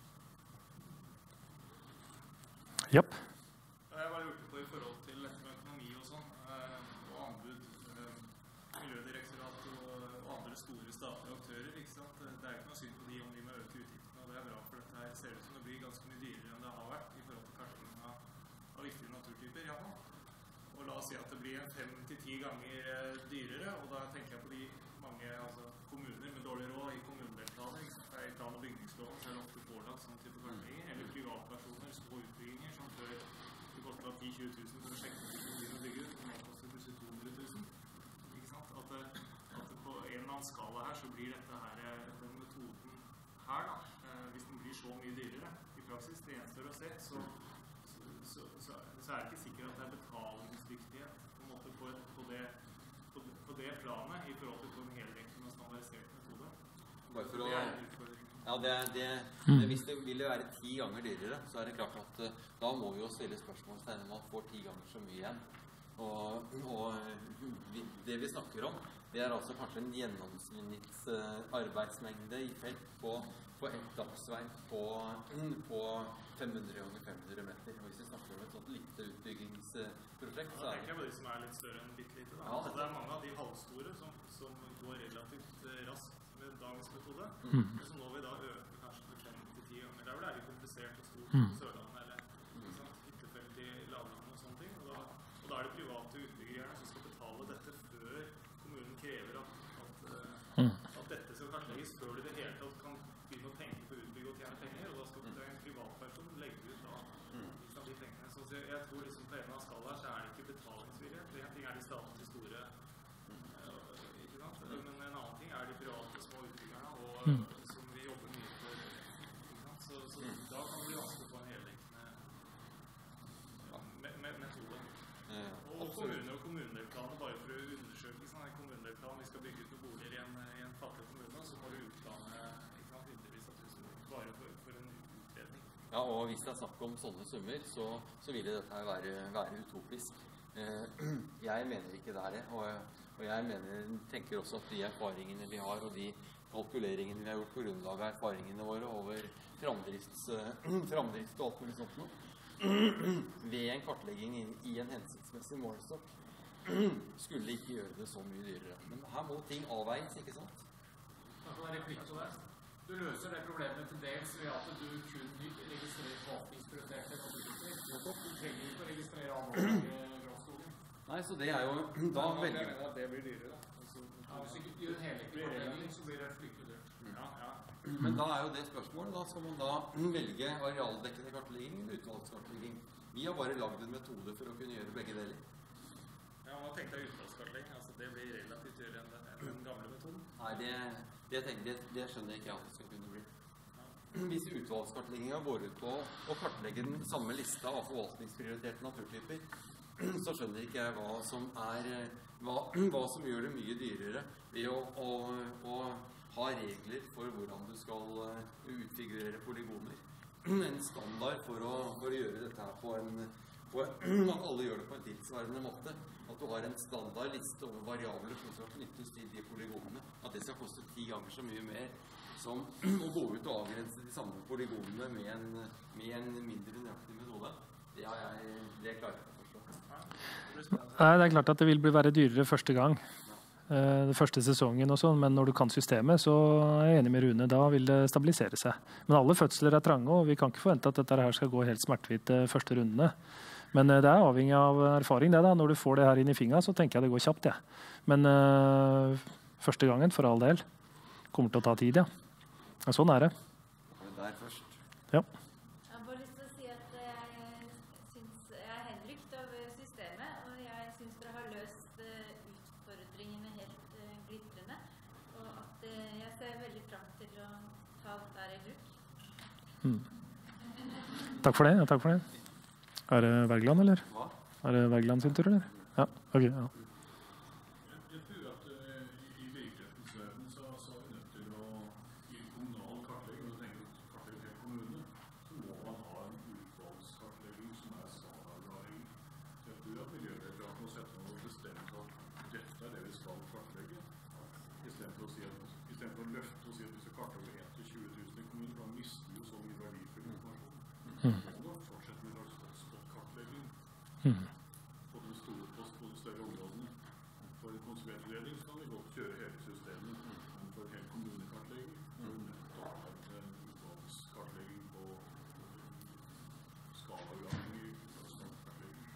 Japp. Jeg bare lurte på i forhold til dette med økonomi og sånn, og anbud, Miljødirektorat og, og andre store statlige aktører, ikke sant? Det er ikke noe synd på de om de må øke utgiftene, og det er bra, for dette her ser ut som det blir ganske mye dyrere enn det har vært i forhold til kartlegging av, av viktige naturtyper. Ja. Og la oss si at det blir fem til ti ganger dyrere, og da tenker jeg på de mange altså, kommuner med dårlig råd i kommunedelplaner, det er i plan- og bygningsloven, så er det ofte pålagt sånn type kartlegginger, eller privatpersoner, små utbygginger, som før det kostet ti til tjue tusen for å sjekke om det blir å bygge ut, og nå koster det plutselig to hundre tusen. Ikke sant? At, det, at det på en eller annen skala her så blir dette her, den metoden her da, hvis den blir så mye dyrere i praksis, det gjenstår å se, så, så, så, så, så er det ikke sikkert at det er betalingsdyktighet på en måte på, på, det, på, på det planet i forhold til på en heldekkende og standardisert metode. Bare for å... Det er en utfordring. Ja, det, det, det, hvis det ville være ti ganger dyrere, så er det klart at uh, da må vi jo stille spørsmålstegn om man får ti ganger så mye igjen. Og, og vi, det vi snakker om, Det er altså kanskje en gjennomsnittsarbeidsmengde i felt på, på ett dagsverk på, på fem hundre ganger fem hundre meter. Og hvis vi snakker om et sånt lite utbyggingsprosjekt, så Da er tenker jeg på de som er litt større enn bitte lite. Da. Ja, Så det er mange av de halvstore som, som går relativt eh, raskt med dagens metode. Mm. Men så må vi da øke kanskje til fem til ti ganger. Der hvor det er litt komplisert og stort Mm. på Sørlandet eller ikke sant, hyttefelt i lavlandet og sånne ting. Og da, og da er det private utbyggere som skal betale dette før kommunen krever at, at, eh, Mm. at dette skal kartlegges før du i det hele tatt kan begynne å tenke på å utbygge og tjene penger. Og da skal det en privatperson legge ut da ikke sant, de pengene. Så jeg, jeg tror liksom på en av skalaer så er det ikke betalingsvillighet. En ting er de statlige store, eh, ikke sant? Men en annen ting er de private små utbyggerne og, Mm. som vi jobber mye for. Ikke sant? Så, så da kan det bli vanskelig å få en heldekkende me- me- metode. eh, Og kommune og kommunedelplaner, bare for å undersøke sånn en kommunedelplan, vi skal bygge ut noen boliger i en, i en fattig kommune, så må du utplane ikke sant, hundrevis av tusen bare for, for en utredning. Ja, og hvis det er snakk om sånne summer, så, så vil dette her være, være utopisk. Eh, jeg mener ikke det er det, og, og jeg mener, tenker også at de erfaringene vi har, og de kalkuleringene vi har gjort på grunnlag av erfaringene våre over framdrifts, eh, framdrift og alt mulig sånt noe, ved en kartlegging i, i en hensiktsmessig målestokk, skulle ikke gjøre det så mye dyrere. Men her må ting avveies, ikke sant? Da kan jeg replikk på det. Du løser det problemet til dels ved at du kun registrerer forvaltningsprioriterte naturtyper. Du trenger ikke å registrere andre gråskogen. Nei, så det er jo, da velger Jeg mener at det blir dyrere, da. Altså, ja, hvis du ikke gjør en helhetlig kartlegging, så blir det fryktelig dyrt. Ja, ja. Men da er jo det spørsmålet, da skal man da velge arealdekkende kartlegging eller utvalgskartlegging. Vi har bare lagd en metode for å kunne gjøre begge deler. Ja, man tenkte utvalgskartlegging, altså det blir relativt dyrere enn den, enn den gamle metoden. Nei, det, det, tenker, det, det skjønner jeg ikke at det skal kunne bli. Hvis utvalgskartleggingen går ut på å kartlegge den samme lista av forvaltningsprioriterte naturtyper, så skjønner ikke jeg hva som, er, hva, hva som gjør det mye dyrere ved å, å, å ha regler for hvordan du skal utfigurere polygoner. En standard for å, for å gjøre dette her på en, på en, at alle gjør det på en tilsvarende måte. At du har en standard liste over variabler som skal knyttes til de polygonene. At det skal koste ti ganger så mye mer som å gå ut og avgrense de samme polygonene med en, med en mindre nøyaktig metode. Det, har jeg, det klarer jeg å forstå. Nei, det er klart at det vil bli være dyrere første gang. Den første sesongen og sånn, men når du kan systemet, så er jeg enig med Rune, da vil det stabilisere seg. Men alle fødsler er trange, og vi kan ikke forvente at dette her skal gå helt smertefritt de første rundene. Men det er avhengig av erfaring det da. Når du får det her inn i fingra, så tenker jeg det går kjapt, ja. Men uh, første gangen, for all del, kommer til å ta tid, ja. Ja, sånn er det. Der først. Ja. Jeg har bare lyst til å si at jeg, synes, jeg er henrykt over systemet, og jeg synes dere har løst utfordringene helt glitrende. Og at jeg ser veldig frem til å ta dette i bruk. Mm. Takk for det, ja, takk for det. Er det Wergeland, eller? Hva? Er det Wergeland sin tur, eller? Ja, ok, ja. Jeg tror at i virkelighetens verden så er vi nødt til å i kommunal kartlegging, og tenker kartlegging til kommune, så må man ha en utvalgskartlegging som er standardavhengig. Så jeg tror at Miljødirektoratet må sette noe bestemt at dette er det vi skal kartlegge. I stedet for å si at, i stedet for å løfte og si at vi skal kartlegge ett til tjue tusen i kommunen, for da mister vi jo så mye verdifull informasjon. Mm. Så må vi fortsette med en slags hotspot-kartlegging. Mm. På de store, på, på de større områdene. For en konsekvensutredning så kan vi godt kjøre hele systemet, men for en hel kommunekartlegging så er det nødt til å ha en utvalgskartlegging på skalaavganger, utvalgskartlegging.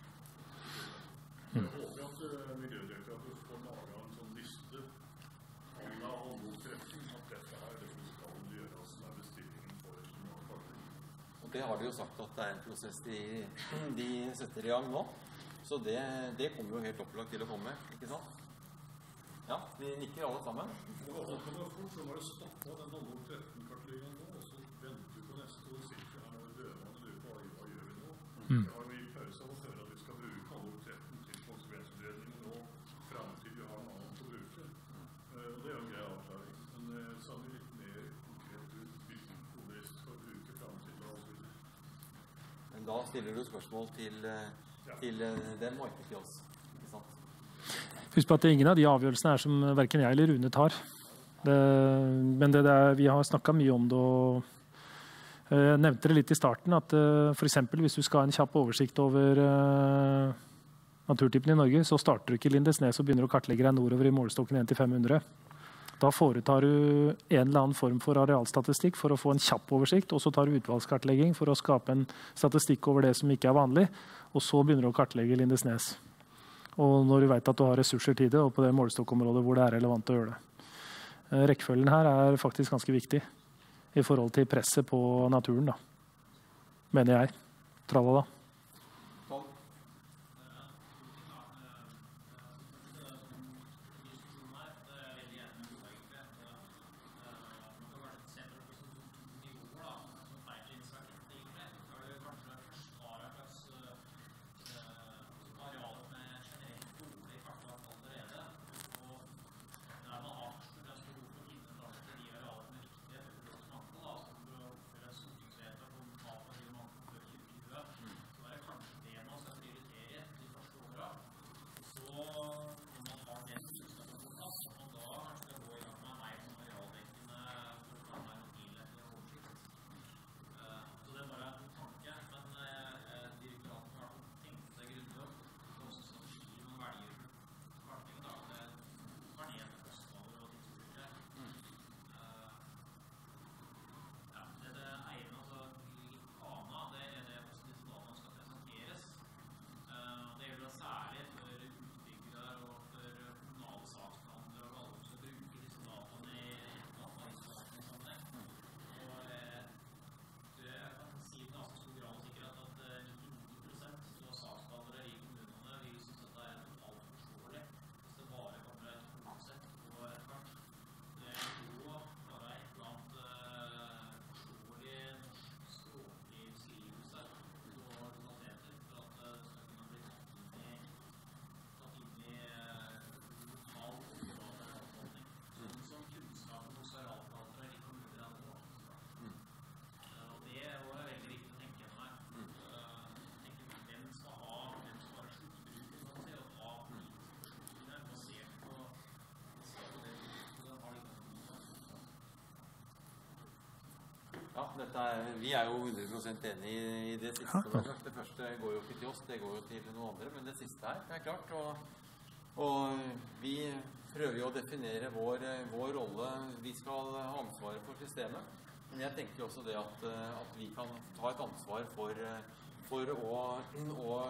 Jeg håper at uh, Miljødirektoratet får laget en sånn liste av håndbokstretten, at dette er det som skal gjøres med bestillingen for kommunal kartlegging. Og det har de jo sagt at det er en prosess de, de setter i gang nå. Så det, det kommer jo helt opplagt til å komme, ikke sant? Ja, vi nikker alle sammen. Og holdt på med fort, så må du stoppe den håndbok tretten-kartleggingen nå, og så venter du på neste år, sitter her og døvende lurer på hva gjør vi nå. Mm. Jeg har jo i pause av å høre at vi skal bruke håndbok tretten til konsekvensutredningen nå, frem til vi har en annen til å bruke. Uh, og det er jo en grei avklaring. Men uh, så er vi litt mer konkret ut hvilken kode vi skal bruke frem til og så videre. Men da stiller du spørsmål til, til den, og ikke til oss, ikke sant? Husk på at ingen av de avgjørelsene er som hverken jeg eller Rune tar. Det, men det der, vi har snakket mye om det, og jeg nevnte det litt i starten, at for eksempel hvis du skal ha en kjapp oversikt over uh, naturtypen i Norge, så starter du ikke i Lindesnes og begynner å kartlegge deg nordover i målestokken en til fem hundre. Da foretar du en eller annen form for arealstatistikk for å få en kjapp oversikt, og så tar du utvalgskartlegging for å skape en statistikk over det som ikke er vanlig, og så begynner du å kartlegge Lindesnes. Og når du vet at du har ressurser til det, og på det målestokkområdet hvor det er relevant å gjøre det. Rekkefølgen her er faktisk ganske viktig i forhold til presset på naturen, da. Mener jeg. Tralla da. Ja, dette er, vi er jo hundre prosent enig i det siste. Det første går jo ikke til oss, det går jo til noen andre, men det siste her, det er klart. Og, og vi prøver jo å definere vår, vår rolle. Vi skal ha ansvaret for systemet, men jeg tenker også det at, at vi kan ta et ansvar for, for å, å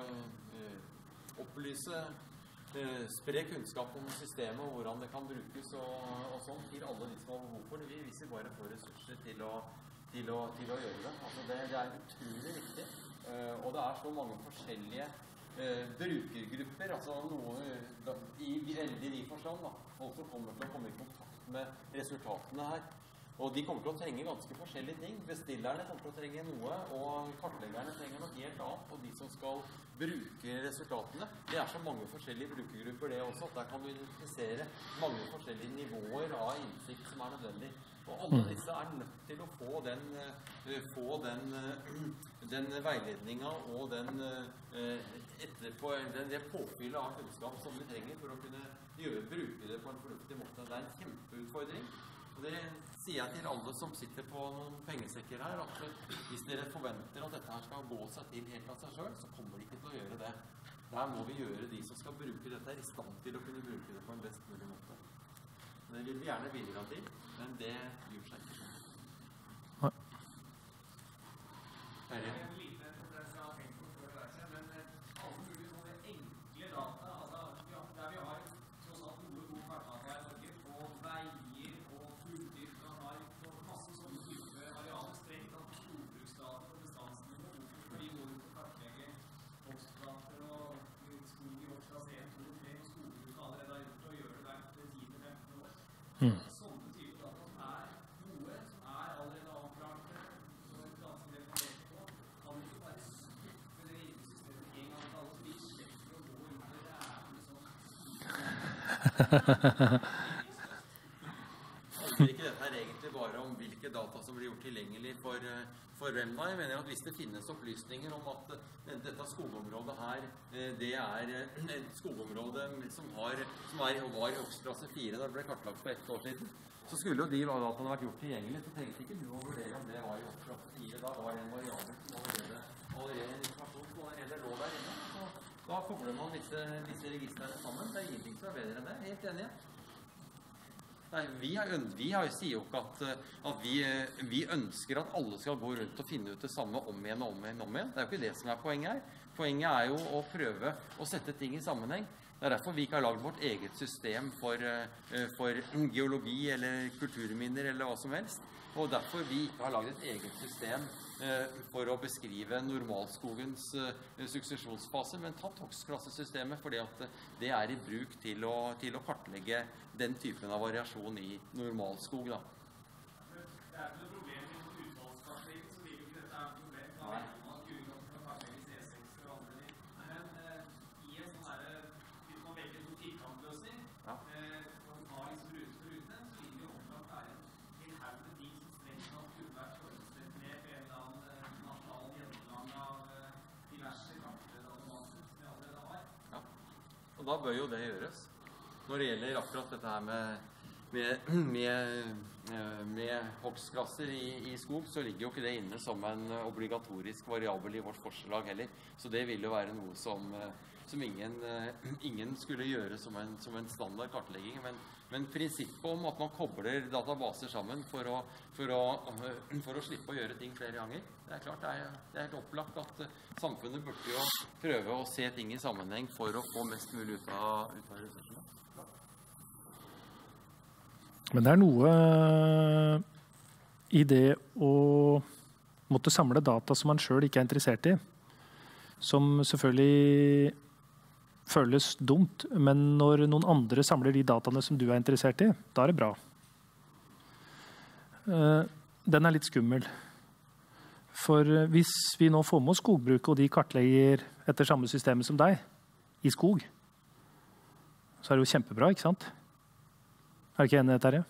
opplyse, spre kunnskap om systemet og hvordan det kan brukes og, og sånn til alle de som har behov for det. Vi viser bare får ressurser til å Til å, til å gjøre det. Altså det, det er utrolig viktig, uh, og det er så mange forskjellige uh, brukergrupper, altså noe da, i veldig vid forstand, da. Folk som kommer til å komme i kontakt med resultatene her. Og de kommer til å trenge ganske forskjellige ting. Bestillerne kommer til å trenge noe, og kartleggerne trenger noe helt annet. Og de som skal bruke resultatene, det er så mange forskjellige brukergrupper det også, at der kan du identifisere mange forskjellige nivåer av innsikt som er nødvendig. Og alle disse er nødt til å få den, få den, den veiledningen og den, etterpå, den, det påfyllet av kunnskap som vi trenger for å kunne gjøre, bruke det på en fornuftig måte. Det er en kjempeutfordring. Og det sier jeg til alle som sitter på noen pengesekker her, at hvis dere forventer at dette her skal gå seg til helt av seg selv, så kommer de ikke til å gjøre det. Der må vi gjøre de som skal bruke dette i stand til å kunne bruke det på en best mulig måte. Det vil vi gjerne bidra til, men det gjør seg ikke. Nei. Terje? En liten prosess jeg har tenkt på før hver seg, men alle mulige sånne enkle data, altså ja, der vi har tross alt noe god kartdata i Norge, på veier og fulldyr, man har på masse sånne type arealer strengt av storbruksdata på bestandsnivå, for de går ut å kartlegge vokstdater og skog i årsklasse en, to, tre, og skogbruket allerede har gjort å gjøre det hvert ti til femten år. Mm. Sånne typer data som er noe som er allerede avklart og ganske definert på, kan ikke bare skuppe det inn i systemet en gang til alle, så vi slipper å gå ut i rævlig sånn. Handler ikke dette her egentlig bare om hvilke data som blir gjort tilgjengelig for, for hvem da. Jeg mener at hvis det finnes opplysninger om at dette skogområdet her, det er et skogområde som, har, som er, var i Hogstklasse fire da det ble kartlagt for ett år siden, så skulle jo de dataene vært gjort tilgjengelig. Så tenkte ikke du å vurdere om det var i Hogstklasse fire. Da var det en variabel som allerede, allerede en informasjon som allerede lå der inne. Så da kobler man disse, disse registrene sammen. Det er ingenting som er bedre enn det. Helt enig. Nei, vi, har, vi har, sier jo ikke at, at vi, vi ønsker at alle skal gå rundt og finne ut det samme om igjen og om igjen, om igjen. Det er jo ikke det som er poenget her. Poenget er jo å prøve å sette ting i sammenheng. Det er derfor vi ikke har laget vårt eget system for, for geologi eller kulturminner eller hva som helst. Og derfor vi ikke har laget et eget system for å beskrive normalskogens suksesjonsfase, men tatt Hogstklasse-systemet fordi at det er i bruk til å, til å kartlegge den typen av variasjon i normalskog. Da. Det er ikke noe problem i utvalgskartlegging, så vil ikke dette er et problem. Da vet man at grunnlaget kan kartlegges E seks og andre litt. Men eh, i en sånn her, hvis man velger en sånn firkantløsning, ja. eh, og har liksom rute for rute, så vil det jo opplagt være en hel haug med ting som strengt nok kunne vært forutsatt med på en eller annen nasjonal gjennomgang av eh, diverse kartledatabaser som vi allerede har. Ja, og da bør jo det gjøres. Når det gjelder akkurat dette her med, med, med, med hogstklasser i, i skog, så ligger jo ikke det inne som en obligatorisk variabel i vårt forslag heller. Så det vil jo være noe som, som ingen, ingen skulle gjøre som en, som en standard kartlegging. Men, men prinsippet om at man kobler databaser sammen for å, for, å, for å slippe å gjøre ting flere ganger, det er klart det er, det er helt opplagt at samfunnet burde jo prøve å se ting i sammenheng for å få mest mulig ut av, ut av ressursene. Men det er noe i det å måtte samle data som man selv ikke er interessert i, som selvfølgelig føles dumt, men når noen andre samler de dataene som du er interessert i, da er det bra. Den er litt skummel. For hvis vi nå får med oss skogbruket, og de kartlegger etter samme systemet som deg, i skog, så er det jo kjempebra, ikke sant? Er du ikke enig, Terje?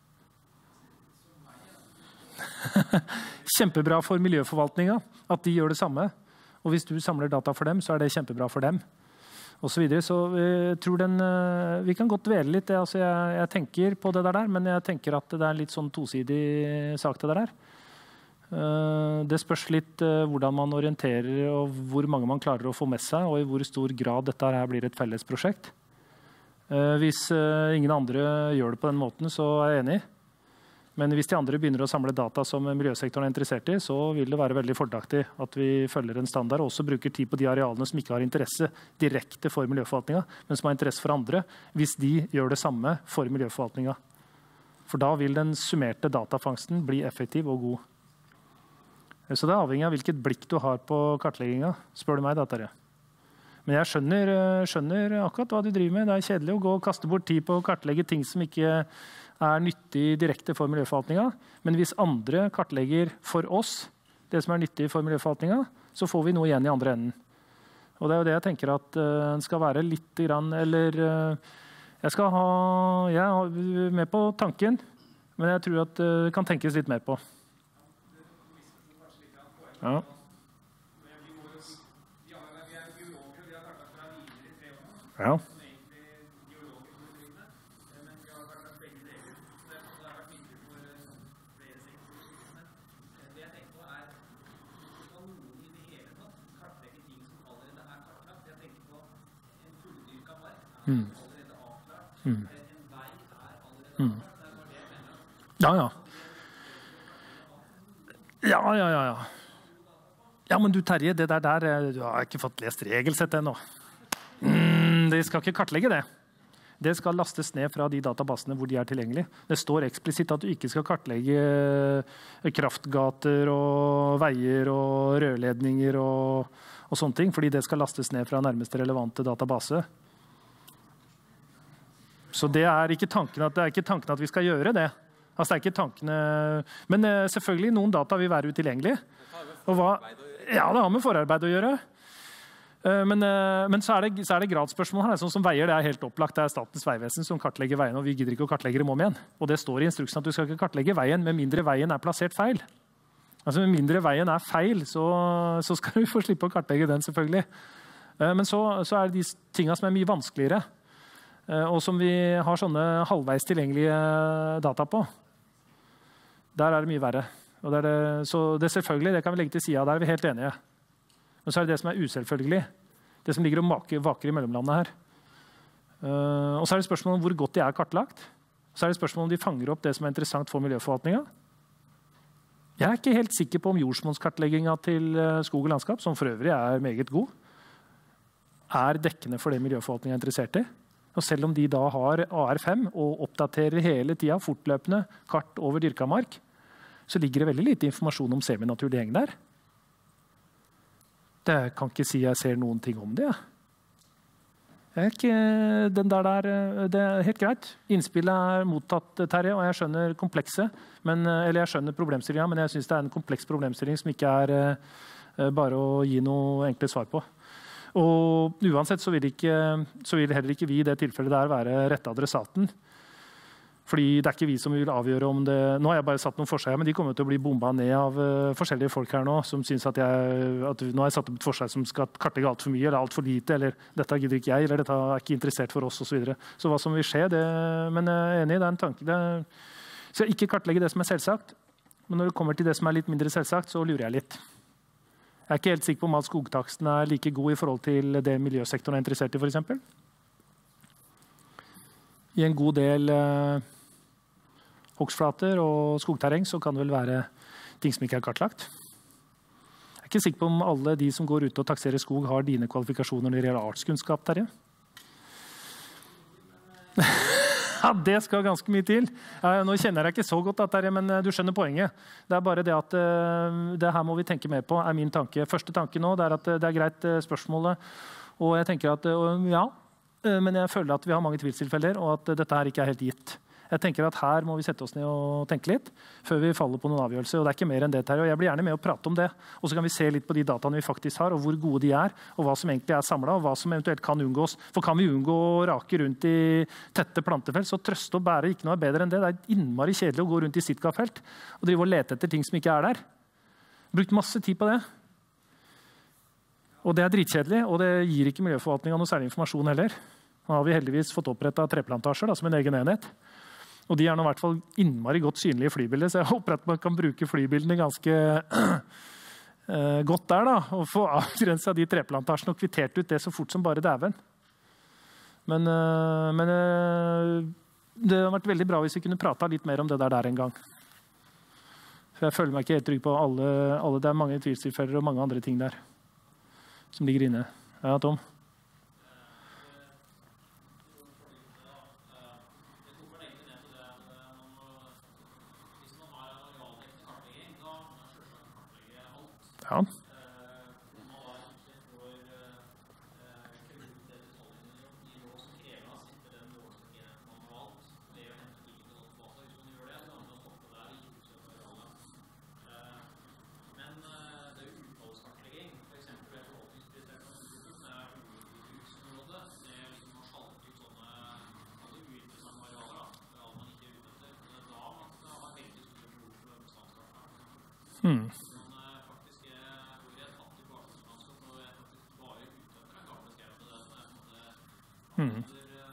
Kjempebra for miljøforvaltninga at de gjør det samme. Og hvis du samler data for dem, så er det kjempebra for dem. Og så videre. Så jeg tror den, vi kan godt dvele litt. Altså jeg, jeg tenker på det der, men jeg tenker at det er litt sånn tosidig sak det der. Det spørs litt hvordan man orienterer, og hvor mange man klarer å få med seg, og i hvor stor grad dette her blir et felles prosjekt. Hvis ingen andre gjør det på den måten, så er jeg enig. Men hvis de andre begynner å samle data som miljøsektoren er interessert i, så vil det være veldig fordelaktig at vi følger en standard og også bruker tid på de arealene som ikke har interesse direkte for miljøforvaltninga, men som har interesse for andre, hvis de gjør det samme for miljøforvaltninga. For da vil den summerte datafangsten bli effektiv og god. Så det er avhengig av hvilket blikk du har på kartlegginga, spør du meg da, Terje. Men jeg skjønner, skjønner akkurat hva de driver med. Det er kjedelig å gå og kaste bort tid på å kartlegge ting som ikke er nyttig direkte for miljøforvaltninga. Men hvis andre kartlegger for oss det som er nyttig for miljøforvaltninga, så får vi noe igjen i andre enden. Og det er jo det jeg tenker at uh, skal være litt grann, eller uh, jeg skal ha, jeg er med på tanken, men jeg tror at uh, det kan tenkes litt mer på. Ja. Ja. Mm. Mm. Mm. Ja, ja. Ja, ja, ja, ja. Ja, men du Terje, det der, der du har ikke fått lest regelsettet ennå. Mm, de skal ikke kartlegge det. Det skal lastes ned fra de databasene hvor de er tilgjengelige. Det står eksplisitt at du ikke skal kartlegge kraftgater og veier og rørledninger og, og sånne ting, fordi det skal lastes ned fra nærmeste relevante database. Så det er ikke tanken at, det er ikke tanken at vi skal gjøre det. Altså det er ikke tankene, men selvfølgelig noen data vil være utilgjengelige. Og hva, ja, det har med forarbeid å gjøre. Men, men så, er det, så er det gradsspørsmål her. Sånn som veier, det er helt opplagt. Det er Statens vegvesen som kartlegger veiene, og vi gidder ikke å kartlegge dem om igjen. Og det står i instruksen at du skal ikke kartlegge veien, med mindre veien er plassert feil. Altså med mindre veien er feil, så, så skal du få slippe å kartlegge den, selvfølgelig. Men så, så er det de tingene som er mye vanskeligere, og som vi har sånne halvveis tilgjengelige data på. Der er det mye verre. Og det er det, så det selvfølgelig, det kan vi legge til siden, der er vi helt enige. Men så er det det som er uselvfølgelig. Det som ligger og maker, vaker i mellomlandet her. Uh, og så er det spørsmål om hvor godt de er kartlagt. Så er det spørsmål om de fanger opp det som er interessant for miljøforvaltningen. Jeg er ikke helt sikker på om jordsmonnskartleggingen til skog og landskap, som for øvrig er meget god, er dekkende for det miljøforvaltningen er interessert i. Og selv om de da har A R fem og oppdaterer hele tiden fortløpende kart over dyrka mark, så ligger det veldig lite informasjon om seminaturlig heng der. Jeg kan ikke si jeg ser noen ting om det. Jeg er ikke, den der der, det er helt greit. Innspillet er mottatt, Terje, og jeg skjønner komplekse, men, eller jeg skjønner problemstillingen, men jeg synes det er en kompleks problemstilling som ikke er uh, bare å gi noe enkle svar på. Og uansett så vil, ikke, så vil heller ikke vi i det tilfellet der være rette adressaten. Fordi det er ikke vi som vil avgjøre om det... Nå har jeg bare satt noen forslag, men de kommer til å bli bombet ned av uh, forskjellige folk her nå, som synes at jeg... At nå har jeg satt opp et forslag som skal kartlegge alt for mye, eller alt for lite, eller dette gidder ikke jeg, eller dette er ikke interessert for oss, og så videre. Så hva som vil skje, det... Men jeg er enig, det er en tanke. Det skal ikke kartlegge det som er selvsagt, men når det kommer til det som er litt mindre selvsagt, så lurer jeg litt. Jeg er ikke helt sikker på om at skogtaksten er like god i forhold til det miljøsektoren er interessert i, for eksempel. I en god del... Uh, hogstflater og skogterreng, så kan det vel være ting som ikke er kartlagt. Jeg er ikke sikker på om alle de som går ut og takserer skog har dine kvalifikasjoner når det gjelder artskunnskap, Terje. Ja, det skal ganske mye til. Nå kjenner jeg ikke så godt, Terje, men du skjønner poenget. Det er bare det at det her må vi tenke mer på, er min tanke. Første tanke nå det er at det er greit spørsmålet, og jeg tenker at ja, men jeg føler at vi har mange tvilstilfeller, og at dette her ikke er helt gitt. Jeg tenker at her må vi sette oss ned og tenke litt før vi faller på noen avgjørelser. Og det er ikke mer enn det, Terje. Og jeg blir gjerne med å prate om det. Og så kan vi se litt på de dataene vi faktisk har, og hvor gode de er, og hva som egentlig er samlet, og hva som eventuelt kan unngås. For kan vi unngå å rake rundt i tette plantefelt, så trøste og bære ikke noe er bedre enn det. Det er innmari kjedelig å gå rundt i Sitka-felt og drive og lete etter ting som ikke er der. Brukt masse tid på det. Og det er dritkjedelig, og det gir ikke miljøforvaltningen noe særlig informasjon heller. Nå har vi heldigvis fått opprettet treplantasjer da, som en egen enhet. Og de er nå i hvert fall innmari godt synlige i flybildet, så jeg håper at man kan bruke flybildene ganske uh, godt der, da, og få avgrenset de treplantasjene og kvittert ut det så fort som bare dæven. Men, uh, men uh, det har vært veldig bra hvis vi kunne prate litt mer om det der der en gang. For jeg føler meg ikke helt trygg på alle, alle det er mange tvilstilfeller og mange andre ting der som ligger inne. Ja, Tom? Ja. Hmm. Hmm.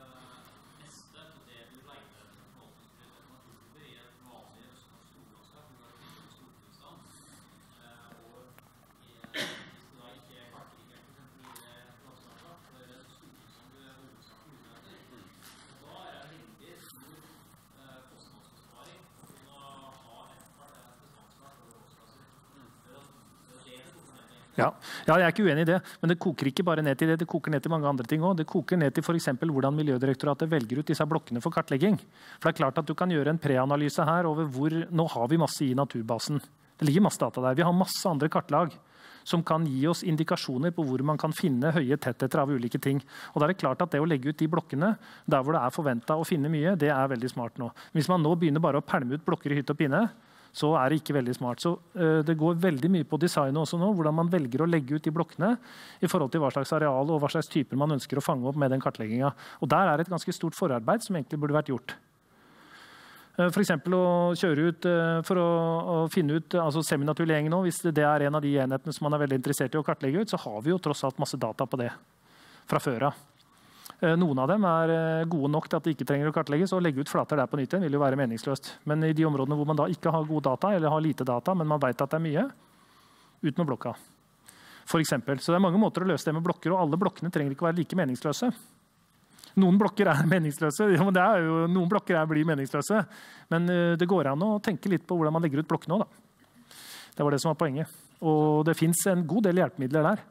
Ja. ja, jeg er ikke uenig i det, men det koker ikke bare ned til det, det koker ned til mange andre ting også. Det koker ned til for eksempel hvordan Miljødirektoratet velger ut disse blokkene for kartlegging. For det er klart at du kan gjøre en preanalyse her over hvor, nå har vi masse i naturbasen. Det ligger masse data der. Vi har masse andre kartlag som kan gi oss indikasjoner på hvor man kan finne høye tettheter av ulike ting. Og da er det klart at det å legge ut de blokkene, der hvor det er forventet å finne mye, det er veldig smart nå. Hvis man nå begynner bare å pælme ut blokker i hytt og pinne, så er det ikke veldig smart. Så uh, det går veldig mye på designet også nå, hvordan man velger å legge ut de blokkene i forhold til hva slags areal og hva slags typer man ønsker å fange opp med den kartleggingen. Og der er et ganske stort forarbeid som egentlig burde vært gjort. Uh, for eksempel å kjøre ut uh, for å, å finne ut, altså seminaturlig gjeng nå, hvis det er en av de enhetene som man er veldig interessert i å kartlegge ut, så har vi jo tross alt masse data på det fra før av. Noen av dem er gode nok til at de ikke trenger å kartlegges, og å legge ut flater der på nytt igjen vil jo være meningsløst. Men i de områdene hvor man da ikke har gode data, eller har lite data, men man vet at det er mye, ut med blokka. For eksempel. Så det er mange måter å løse det med blokker, og alle blokkene trenger ikke å være like meningsløse. Noen blokker er meningsløse, ja, men det er jo, noen blokker er blir meningsløse, men det går an å tenke litt på hvordan man legger ut blokkene også, da. Det var det som var poenget. Og det finnes en god del hjelpemidler der.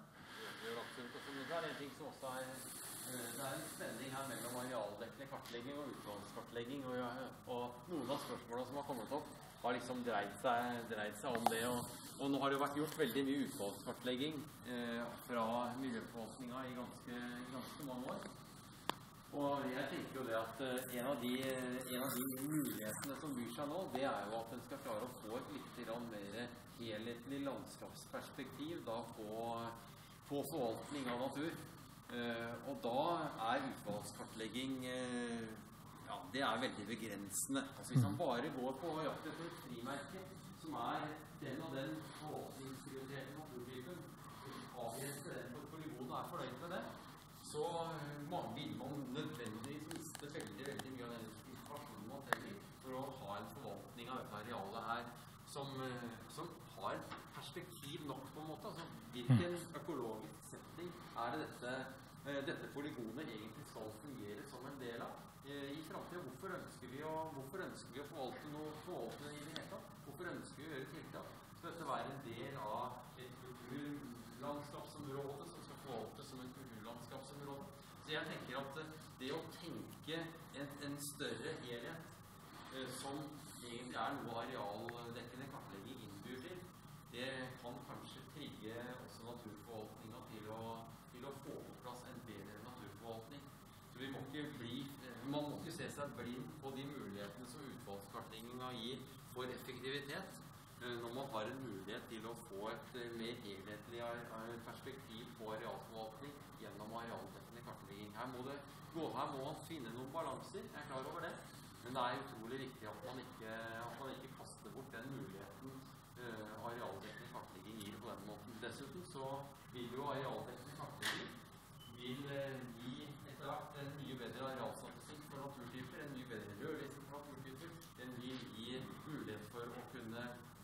Har liksom dreid seg, dreid seg om det, og, og nå har det vært gjort veldig mye utvalgskartlegging eh, fra miljøforvaltningen i ganske, ganske mange år. Og jeg tenker jo det at eh, en, av de, en av de mulighetene som byr seg nå, det er jo at en skal klare å få et litt mer helhetlig landskapsperspektiv da, på, på forvaltning av natur. Eh, og da er utvalgskartlegging eh, ja, det er veldig begrensende. Altså, hvis man bare går på jakt etter et frimerke, som er den og den forvaltningsprioriterte naturtypen, avgrense den for polygonen er fornøyd med det, så man vil man nødvendigvis miste veldig, veldig mye av den informasjonen man trenger for å ha en forvaltning av dette arealet her, som, som har perspektiv nok på en måte. Altså, hvilken økologisk setting er det dette, dette polygonet egentlig skal fungere som en del av? I fremtiden, hvorfor ønsker vi å, hvorfor ønsker vi å forvalte noe forvalte i det hele tatt? Hvorfor ønsker vi å gjøre tiltak? Skal dette være en del av et kulturlandskapsområde som skal forvaltes som et kulturlandskapsområde? Så jeg tenker at det å tenke en, en større helhet, eh, som egentlig er noe arealdekkende kartlegging innbyr til, det kan kanskje trigge også naturforvaltningen til å, til å få på plass en bedre naturforvaltning. Så vi må ikke bli Man må ikke se seg blind på de mulighetene som utvalgskartleggingen gir for effektivitet, når man har en mulighet til å få et mer helhetlig perspektiv på arealforvaltning gjennom arealdekkende kartlegging. Her må, det gå, her må man finne noen balanser, jeg er klar over det, men det er utrolig viktig at man ikke, at man ikke kaster bort den muligheten uh, arealdekkende kartlegging gir på den måten. Dessuten så vil jo arealdekkende kartlegging vil uh, gi etter hvert en mye bedre arealstatistikk for naturtyper, en mye bedre rødliste for naturtyper, den vil gi mulighet for å kunne,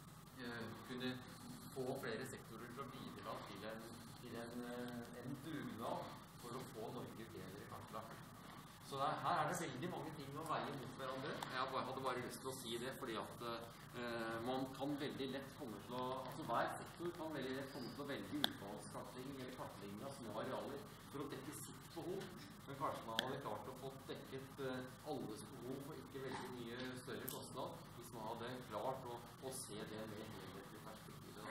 uh, kunne få flere sektorer til å bidra til en, til en, uh, en dugnad for å få Norge bedre kartlagt. Så der, her er det veldig mange ting å veie mot hverandre. Jeg bare, hadde bare lyst til å si det, fordi at uh, man kan veldig lett komme til å, altså hver sektor kan veldig lett komme til å velge utvalgskartlegging eller kartlegging av små arealer for å dekke sitt behov. Men kanskje man hadde klart å få dekket uh, alles behov for ikke veldig mye større kostnad, hvis man hadde klart å, å se det med helhetlig perspektiv.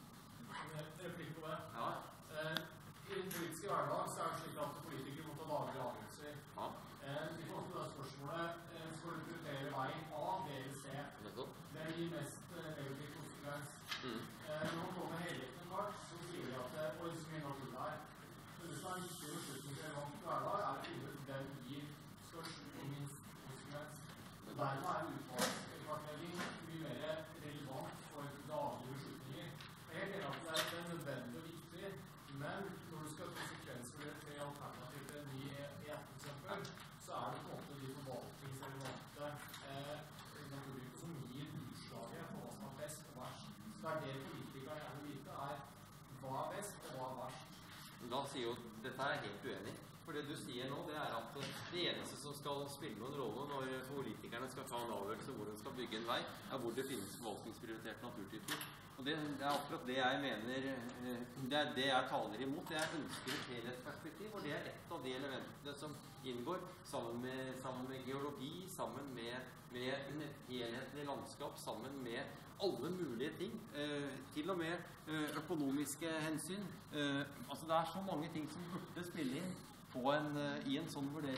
Replikk på det. Ja. Eh, I den politiske hverdag så er det slik at politikere må ta daglige avgjørelser. Ja. Eh, I forhold til det spørsmålet, eh, skal du prioritere vei A, B eller C? Nettopp. Det gir mest eh, negativ konsekvens. Mm. Eh, når man kommer med helhetlig kart, så sier de at det er så mye natur der. Det som er viktig å slutte med relevant hverdag, er å finne ut hvem gir størst og minst konsekvens. Dermed er utvalgskartlegging mye mer relevant for daglige beslutninger. Jeg er helt enig at det er nødvendig og viktig, men når du skal konsekvensvurdere tre alternativer til en ny E ett for eksempel, så er det på en måte de forvaltningsrelevante eh, naturtyper som gir utslaget på hva som er best og verst. Så det er det politikerne gjerne vil vite, er hva er best og hva er verst. Da sier jo, dette er jeg helt uenig. For det du sier nå, det er at det eneste som skal spille noen rolle når politikerne skal ta en avgjørelse hvor de skal bygge en vei, er hvor det finnes forvaltningsprioriterte naturtyper. Og det, det er akkurat det jeg mener, det er det jeg taler imot. Jeg ønsker et helhetsperspektiv, og det er et av de elementene som inngår sammen med, sammen med geologi, sammen med, med helhetlig landskap, sammen med alle mulige ting, eh, til og med eh, økonomiske hensyn. Eh, altså det er så mange ting som burde spille inn på en, uh, i en sånn vurdering.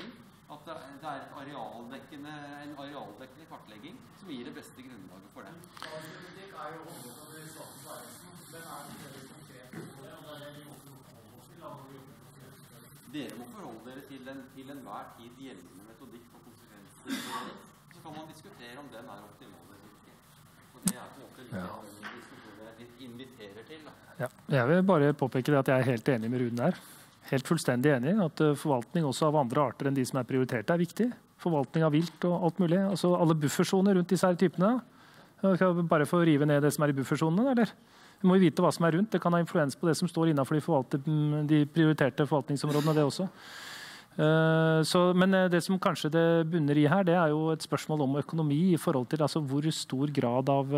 at det er, det er arealdekkende, en arealdekkende kartlegging som gir det beste grunnlaget for det. Kritikk er jo håndbok av Statens vegvesen. Den er veldig konkret på det, og det er det vi måtte forholde oss til. Dere må forholde dere til en til enhver tid gjeldende metodikk for konsekvensvurdering. Så kan man diskutere om den er optimal eller ikke. Og det er på en måte litt av den diskusjonen jeg inviterer til. Da. Ja, jeg vil bare påpeke det at jeg er helt enig med Rune der. Helt fullstendig enig at forvaltning også av andre arter enn de som er prioritert er viktig. Forvaltning av vilt og alt mulig. Altså alle buffersoner rundt disse her typene. Bare for å rive ned det som er i buffersonene, eller? Vi må jo vite hva som er rundt. Det kan ha influens på det som står innenfor de, de prioriterte forvaltningsområdene, det også. Så, men det som kanskje det bunner i her, det er jo et spørsmål om økonomi i forhold til altså, hvor stor grad av,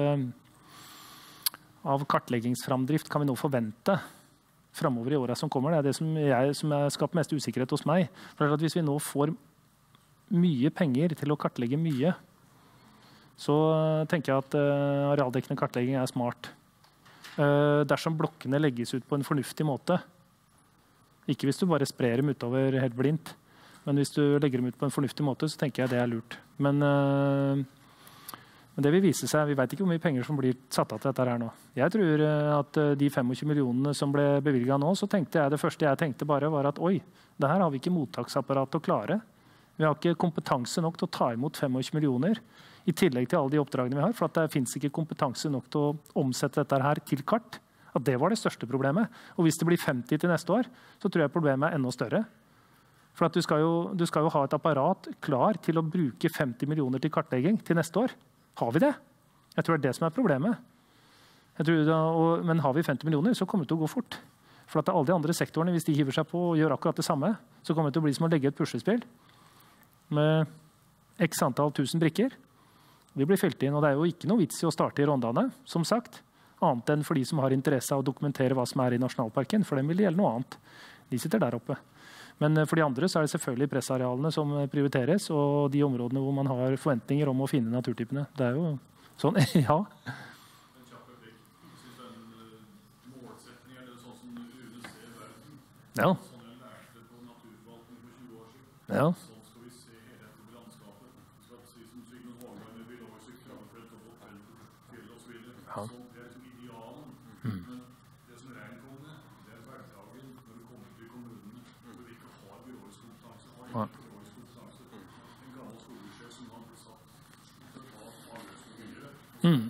av kartleggingsframdrift kan vi nå forvente fremover i året som kommer. Det er det som, jeg, som skaper mest usikkerhet hos meg. For at hvis vi nå får mye penger til å kartlegge mye, så tenker jeg at uh, arealdekkende kartlegging er smart. Uh, dersom blokkene legges ut på en fornuftig måte. Ikke hvis du bare sprer dem utover helt blindt, men hvis du legger dem ut på en fornuftig måte, så tenker jeg det er lurt. Men, uh, men det vil vise seg, vi vet ikke hvor mye penger som blir satt av til dette her nå. Jeg tror uh, at uh, de tjuefem millionene som ble bevilget nå, så tenkte jeg, det første jeg tenkte bare var at oi, det her har vi ikke mottaksapparat til å klare. Vi har ikke kompetanse nok til å ta imot tjuefem millioner, i tillegg til alle de oppdragene vi har, for at det finnes ikke kompetanse nok til å omsette dette her til kart. At det var det største problemet. Og hvis det blir femti til neste år, så tror jeg problemet er enda større. For at du skal jo, du skal jo ha et apparat klar til å bruke femti millioner til kartlegging til neste år. Har vi det? Jeg tror det er det som er problemet. Jeg tror det, og, men har vi femti millioner, så kommer det til å gå fort. For at alle de andre sektorene, hvis de hiver seg på og gjør akkurat det samme, så kommer det til å bli som å legge et puslespill med x antall tusen brikker. De blir fylt inn, og det er jo ikke noe vits i å starte i Rondane, som sagt, annet enn for de som har interesse av å dokumentere hva som er i nasjonalparken, for dem vil det gjelde noe annet. De sitter der oppe. Men for de andre så er det selvfølgelig pressarealene som prioriteres, og de områdene hvor man har forventninger om å finne naturtypene. Det er jo sånn, ja. En kjapp replikk. Jeg synes det er en målsetning, eller sånn som Rune ser verden. Ja. Sånn jeg lærte på naturforvaltning for tjue år siden. Ja. Sånn skal vi se helheten i landskapet. Vi skal si som Sigmund Hårdberg med biologisk kravefelt og hotell og så videre. Ja. Så det er liksom idealen. Men det som regnkommer, det er hverdagen når du kommer til kommunene, hvor vi ikke har biologisk kompetanse, har ikke biologisk kompetanse. En gammel skolesjef som har blitt satt til å ta avgjørelsen på miljøet. Mm.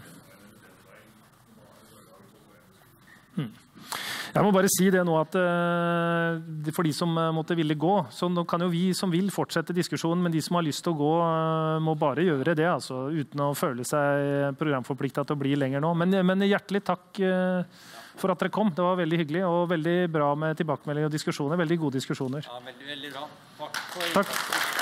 Jeg må bare si det nå at uh, for de som uh, måtte ville gå, så nå kan jo vi som vil fortsette diskusjonen, men de som har lyst til å gå uh, må bare gjøre det, altså, uten å føle seg programforpliktet til å bli lenger nå. Men, men hjertelig takk uh, for at dere kom. Det var veldig hyggelig og veldig bra med tilbakemelding og diskusjoner. Veldig gode diskusjoner. Ja, veldig, veldig bra. Takk for Takk.